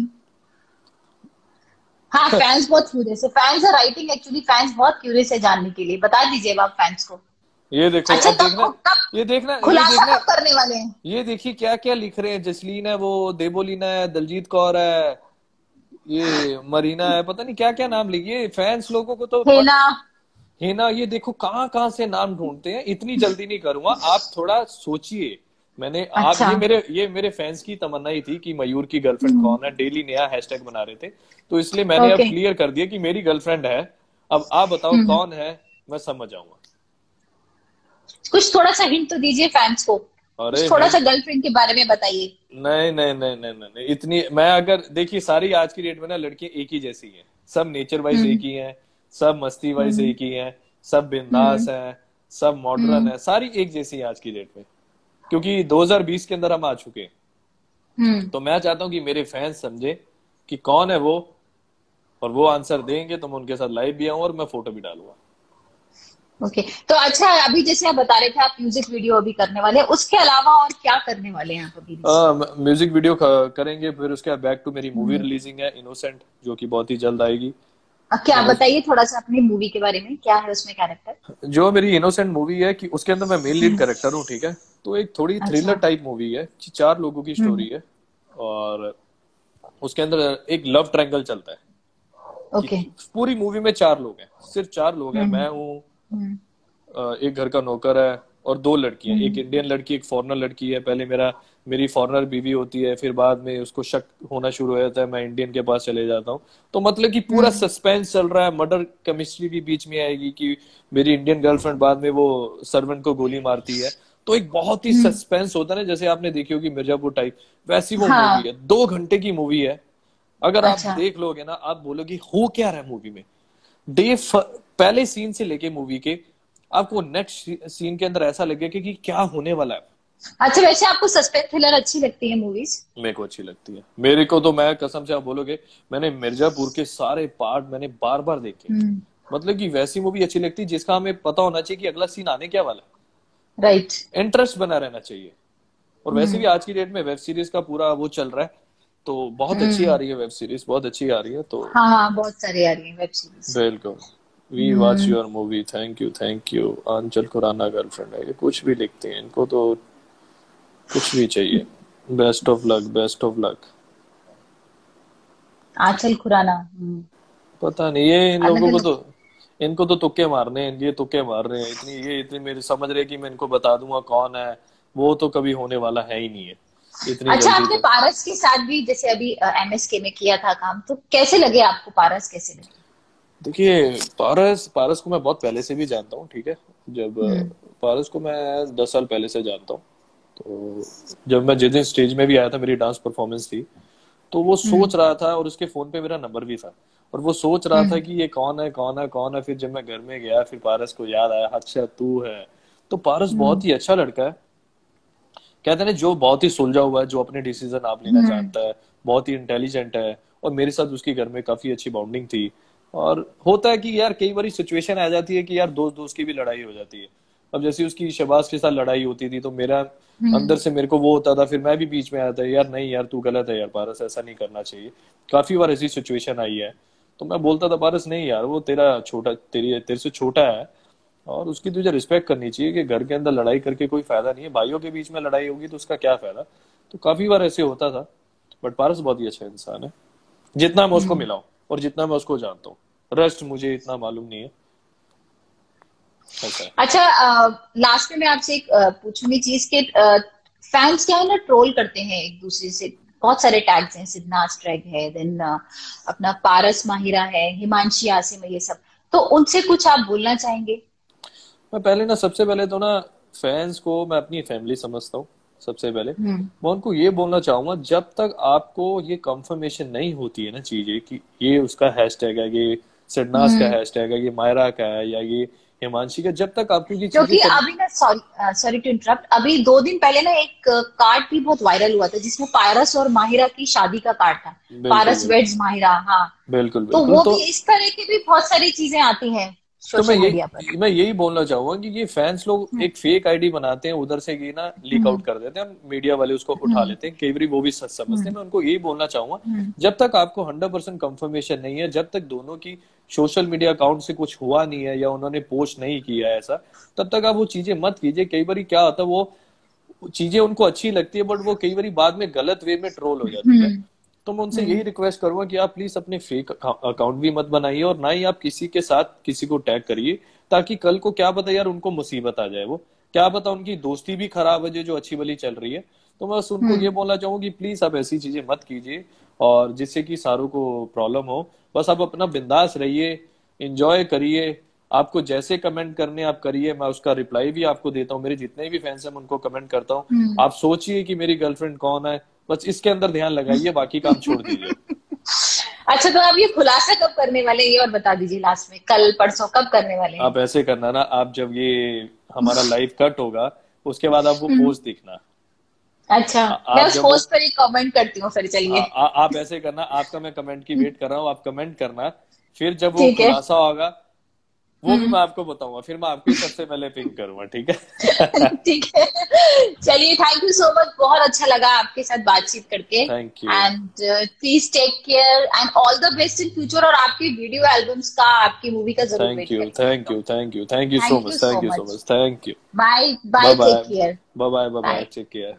हाँ, फैंस बहुत क्यूरियस है, fans are writing, actually fans बहुत क्यूरियस है जानने के लिए। बता दीजिए आप फैंस को। ये देखो, अच्छा, अब देखना, ये देखना, ये देखना करने वाले हैं। ये देखिए क्या क्या लिख रहे हैं, जसलीन है, वो देवोलीना है, दलजीत कौर है, ये मरीना है, पता नहीं क्या क्या नाम लिखिए। फैंस लोगों को तो हेना हिना ये देखो कहाँ कहाँ से नाम ढूंढते हैं, इतनी जल्दी नहीं करूंगा, आप थोड़ा सोचिए। मैंने अच्छा। आप ये मेरे ये मेरे फैंस की तमन्ना ही थी कि मयूर की गर्लफ्रेंड कौन है, डेली नया हैशटैग बना रहे थे, तो इसलिए मैंने अब ओके। क्लियर कर दिया कि मेरी गर्लफ्रेंड है। अब आप बताओ कौन है, मैं समझ जाऊंगा। कुछ थोड़ा सा हिंट तो दीजिए फैंस को, अरे कुछ थोड़ा हिंट, सा गर्लफ्रेंड के बारे में बताइए। नहीं नहीं नहीं नहीं नहीं नहीं, इतनी मैं अगर देखिए सारी आज की डेट में ना लड़कियां एक ही जैसी हैं, सब नेचर वाइज एक ही हैं, सब मस्ती वाइज एक ही हैं, सब बिंदास हैं, सब मॉडर्न है, सारी एक जैसी हैं आज की डेट में, क्योंकि दो हज़ार बीस के अंदर हम आ चुके हैं। तो मैं चाहता हूँ कि मेरे फैंस समझे कि कौन है वो, और वो आंसर देंगे तो मैं उनके साथ लाइव भी आऊंगा और मैं फोटो भी डालूंगा। Okay okay. तो अच्छा, अभी जैसे आप बता रहे थे आप म्यूजिक वीडियो अभी करने वाले हैं, उसके अलावा और क्या करने वाले हैं आप अभी? म्यूजिक वीडियो करेंगे, फिर उसके बाद बैक टू मेरी मूवी रिलीजिंग है इनोसेंट, जो कि बहुत ही जल्द आएगी। क्या बताइए थोड़ा सा अपनी मूवी के बारे में, क्या है उसमें कैरेक्टर? जो मेरी इनोसेंट मूवी है कि उसके अंदर मैं मेन लीड कैरेक्टर हूँ, ठीक है। तो एक थोड़ी थ्रिलर टाइप मूवी है, चार लोगों की स्टोरी है, और उसके अंदर एक लव ट्रायंगल चलता है। Okay okay. पूरी मूवी में चार लोग हैं, सिर्फ चार लोग हैं, मैं हूँ, एक घर का नौकर है और दो लड़कियां, एक इंडियन लड़की एक फॉरेनर लड़की है। पहले मेरा मेरी फॉरेनर बीवी होती है, फिर बाद में उसको शक होना शुरू हो जाता है, मैं इंडियन के पास चले जाता हूँ। तो मतलब कि पूरा सस्पेंस चल रहा है, मर्डर केमिस्ट्री भी बीच में आएगी कि मेरी इंडियन गर्लफ्रेंड बाद में वो सर्वेंट को गोली मारती है। तो एक बहुत ही सस्पेंस होता है ना, जैसे आपने देखी होगी मिर्जापुर टाइप, वैसी वो हाँ। मूवी है। दो घंटे की मूवी है, अगर अच्छा। आप देख लोगे ना आप बोलोगे हो क्या रहा है मूवी में। डे पहले सीन से लेके मूवी के आपको नेक्स्ट सीन के अंदर ऐसा लगेगा कि क्या होने वाला है। अच्छा, वैसे आपको सस्पेंस थ्रिलर अच्छी लगती है मूवीज? मेरे को अच्छी लगती है, मेरे को तो, मैं कसम से आप बोलोगे, मैंने मिर्जापुर के सारे पार्ट मैंने बार बार देखे। मतलब कि वैसी मूवी अच्छी लगती है जिसका हमें पता होना चाहिए कि अगला सीन आने क्या वाला है। राइट। इंटरेस्ट बना रहना चाहिए। और वैसे भी आज की डेट में वेब सीरीज का पूरा वो चल रहा है, तो बहुत अच्छी आ रही है वेब सीरीज, बहुत अच्छी आ रही है। तो हाँ हाँ, बहुत सारी आ रही है वेब सीरीज। बिल्कुल। We watch your movie, thank you thank you. Aanchal Khurana girlfriend है, ये कुछ भी लिखते हैं, इनको तो कुछ भी चाहिए। Best of luck, best of luck. Aanchal Khurana, पता नहीं ये इन लोगों को तो, इनको तो तुक्के मारने हैं, ये तुक्के मार रहे हैं इतनी, ये इतनी मेरे समझ रहे कि मैं इनको बता दूंगा कौन है, वो तो कभी होने वाला है ही नहीं है इतनी। अच्छा, आपने पारस के साथ भी जैसे अभी एमएसके में किया था काम, तो कैसे लगे आपको? पारस कैसे लगे? देखिए पारस पारस को मैं बहुत पहले से भी जानता हूँ, ठीक है। जब पारस को मैं दस साल पहले से जानता हूँ, तो जब मैं जिस दिन स्टेज में भी आया था, मेरी डांस परफॉर्मेंस थी, तो वो सोच रहा था, और उसके फोन पे मेरा नंबर भी था, और वो सोच रहा था कि ये कौन है कौन है कौन है। फिर जब मैं घर में गया, फिर पारस को याद आया, अच्छा तू है। तो पारस बहुत ही अच्छा लड़का है, कहते हैं जो बहुत ही सुलझा हुआ है, जो अपने डिसीजन आप लेना जानता है, बहुत ही इंटेलिजेंट है, और मेरे साथ उसकी घर में काफी अच्छी बॉन्डिंग थी। और होता है कि यार कई बार सिचुएशन आ जाती है कि यार दोस्त दोस्त की भी लड़ाई हो जाती है। अब जैसे उसकी शहबाज के साथ लड़ाई होती थी, तो मेरा अंदर से मेरे को वो होता था, फिर मैं भी बीच में आता यार नहीं यार तू गलत है यार पारस, ऐसा नहीं करना चाहिए। काफी बार ऐसी सिचुएशन आई है, तो मैं बोलता था पारस नहीं यार वो तेरा छोटा, तेरी तेरे से छोटा है, और उसकी तुझे रिस्पेक्ट करनी चाहिए कि घर के अंदर लड़ाई करके कोई फायदा नहीं है, भाइयों के बीच में लड़ाई होगी तो उसका क्या फायदा। तो काफी बार ऐसे होता था, बट पारस बहुत ही अच्छा इंसान है, जितना मैं उसको मिला हूं और जितना मैं उसको जानता हूँ। रेस्ट मुझे इतना मालूम नहीं है। अच्छा, अच्छा, लास्ट में मैं आपसे एक पूछूंगी चीज के, फैंस क्या है ना, ट्रोल करते हैं एक दूसरे से, बहुत सारे टैग्स हैं, सिद्धनाज टैग है, देन अपना पारस माहिरा है, हिमांशी आसिम है, ये सब, तो उनसे कुछ आप बोलना चाहेंगे? मैं पहले ना सबसे पहले तो ना फैंस को मैं अपनी फैमिली समझता हूँ। सबसे पहले मैं उनको ये बोलना चाहूंगा, जब तक आपको ये कंफर्मेशन नहीं होती है ना चीजें कि ये उसका हैशटैग है, ये सिद्धनाज का हैशटैग है, ये मायरा का है, या ये हिमांशी का, जब तक आपको ये क्योंकि अभी ना, सॉरी सॉरी टू इंटरप्ट, अभी दो दिन पहले ना एक कार्ड भी बहुत वायरल हुआ था जिसमें पारस और माहिरा की शादी का कार्ड था, पारस वेड्स माहिरा। हाँ बिल्कुल, तो वो तो, भी इस तरह की भी बहुत सारी चीजें आती हैं तो मैं यही मैं यही बोलना चाहूंगा कि ये फैंस लोग एक फेक आईडी बनाते हैं, उधर से ये ना लीक आउट कर देते हैं, मीडिया वाले उसको उठा लेते हैं, कई बार वो भी सच समझते हैं। मैं उनको यही बोलना चाहूंगा, जब तक आपको हंड्रेड परसेंट कंफर्मेशन नहीं है, जब तक दोनों की सोशल मीडिया अकाउंट से कुछ हुआ नहीं है या उन्होंने पोस्ट नहीं किया है ऐसा, तब तक आप वो चीजें मत कीजिए। कई बार क्या होता है, वो चीजें उनको अच्छी लगती है, बट वो कई बार बाद में गलत वे में ट्रोल हो जाती है। तो मैं उनसे यही रिक्वेस्ट करूंगा कि आप प्लीज अपने फेक अकाउंट भी मत बनाइए और ना ही आप किसी के साथ किसी को टैग करिए, ताकि कल को क्या पता यार उनको मुसीबत आ जाए, वो क्या पता उनकी दोस्ती भी खराब है जो अच्छी भली चल रही है। तो मैं बस उनको ये बोलना चाहूंगा कि प्लीज आप ऐसी चीजें मत कीजिए और जिससे कि सारों को प्रॉब्लम हो। बस आप अपना बिंदास रहिए, एंजॉय करिए, आपको जैसे कमेंट करने आप करिए, मैं उसका रिप्लाई भी आपको देता हूँ। मेरे जितने भी फैंस हैं मैं उनको कमेंट करता हूँ। आप सोचिए कि मेरी गर्लफ्रेंड कौन है, बस इसके अंदर ध्यान लगाइए, बाकी काम छोड़ दीजिए। अच्छा, तो आप ये खुलासा कब करने वाले हैं ये और बता दीजिए लास्ट में, कल परसों कब करने वाले हैं? आप ऐसे करना ना, आप जब ये हमारा लाइव कट होगा उसके बाद आप वो पोस्ट दिखना। अच्छा, आ, मैं उस पोस्ट वो, पर एक कमेंट करती हूँ फिर। चलिए, आप ऐसे करना, आपका मैं कमेंट की वेट कर रहा हूँ, आप कमेंट करना, फिर जब वो खुलासा होगा वो भी मैं आपको बताऊंगा, फिर मैं आपको सबसे पहले पिंक करूंगा, ठीक है? ठीक है, चलिए, थैंक यू सो मच, बहुत अच्छा लगा आपके साथ बातचीत करके। Thank you and please take care and all the best in future. और आपकी वीडियो एल्बम्स का, आपकी मूवी का जरूर wait thank you thank you thank you thank you so much thank you so much thank you. Bye bye, take care, bye bye bye bye, take care.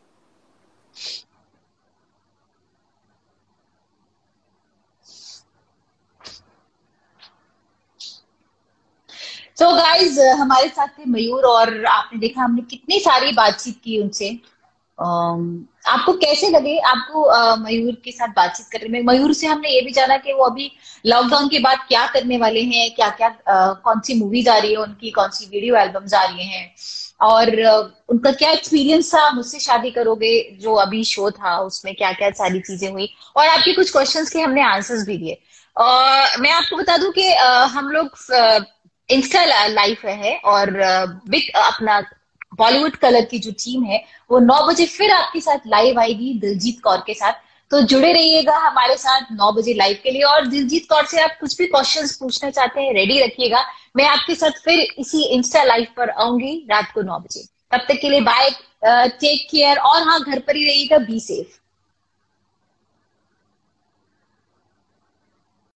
तो guys, हमारे साथ थे मयूर और आपने देखा हमने कितनी सारी बातचीत की उनसे। um, आपको कैसे लगे आपको uh, मयूर के साथ बातचीत करने में? मयूर से हमने ये भी जाना कि वो अभी लॉकडाउन के बाद क्या करने वाले हैं, क्या क्या uh, कौन सी मूवीज आ रही है उनकी, कौन सी वीडियो एल्बम्स आ रही हैं, और uh, उनका क्या एक्सपीरियंस था मुझसे शादी करोगे जो अभी शो था उसमें क्या क्या सारी चीजें हुई, और आपके कुछ क्वेश्चंस के हमने आंसर्स भी दिए। uh, मैं आपको बता दूं कि uh, हम लोग uh, इंस्टा लाइव है और बिग अपना बॉलीवुड कलर की जो टीम है वो नौ बजे फिर आपके साथ लाइव आएगी दिलजीत कौर के साथ। तो जुड़े रहिएगा हमारे साथ नौ बजे लाइव के लिए। और दिलजीत कौर से आप कुछ भी क्वेश्चंस पूछना चाहते हैं रेडी रखिएगा, मैं आपके साथ फिर इसी इंस्टा लाइव पर आऊंगी रात को नौ बजे। तब तक के लिए बाय, टेक केयर, और हाँ, घर पर ही रहिएगा, बी सेफ।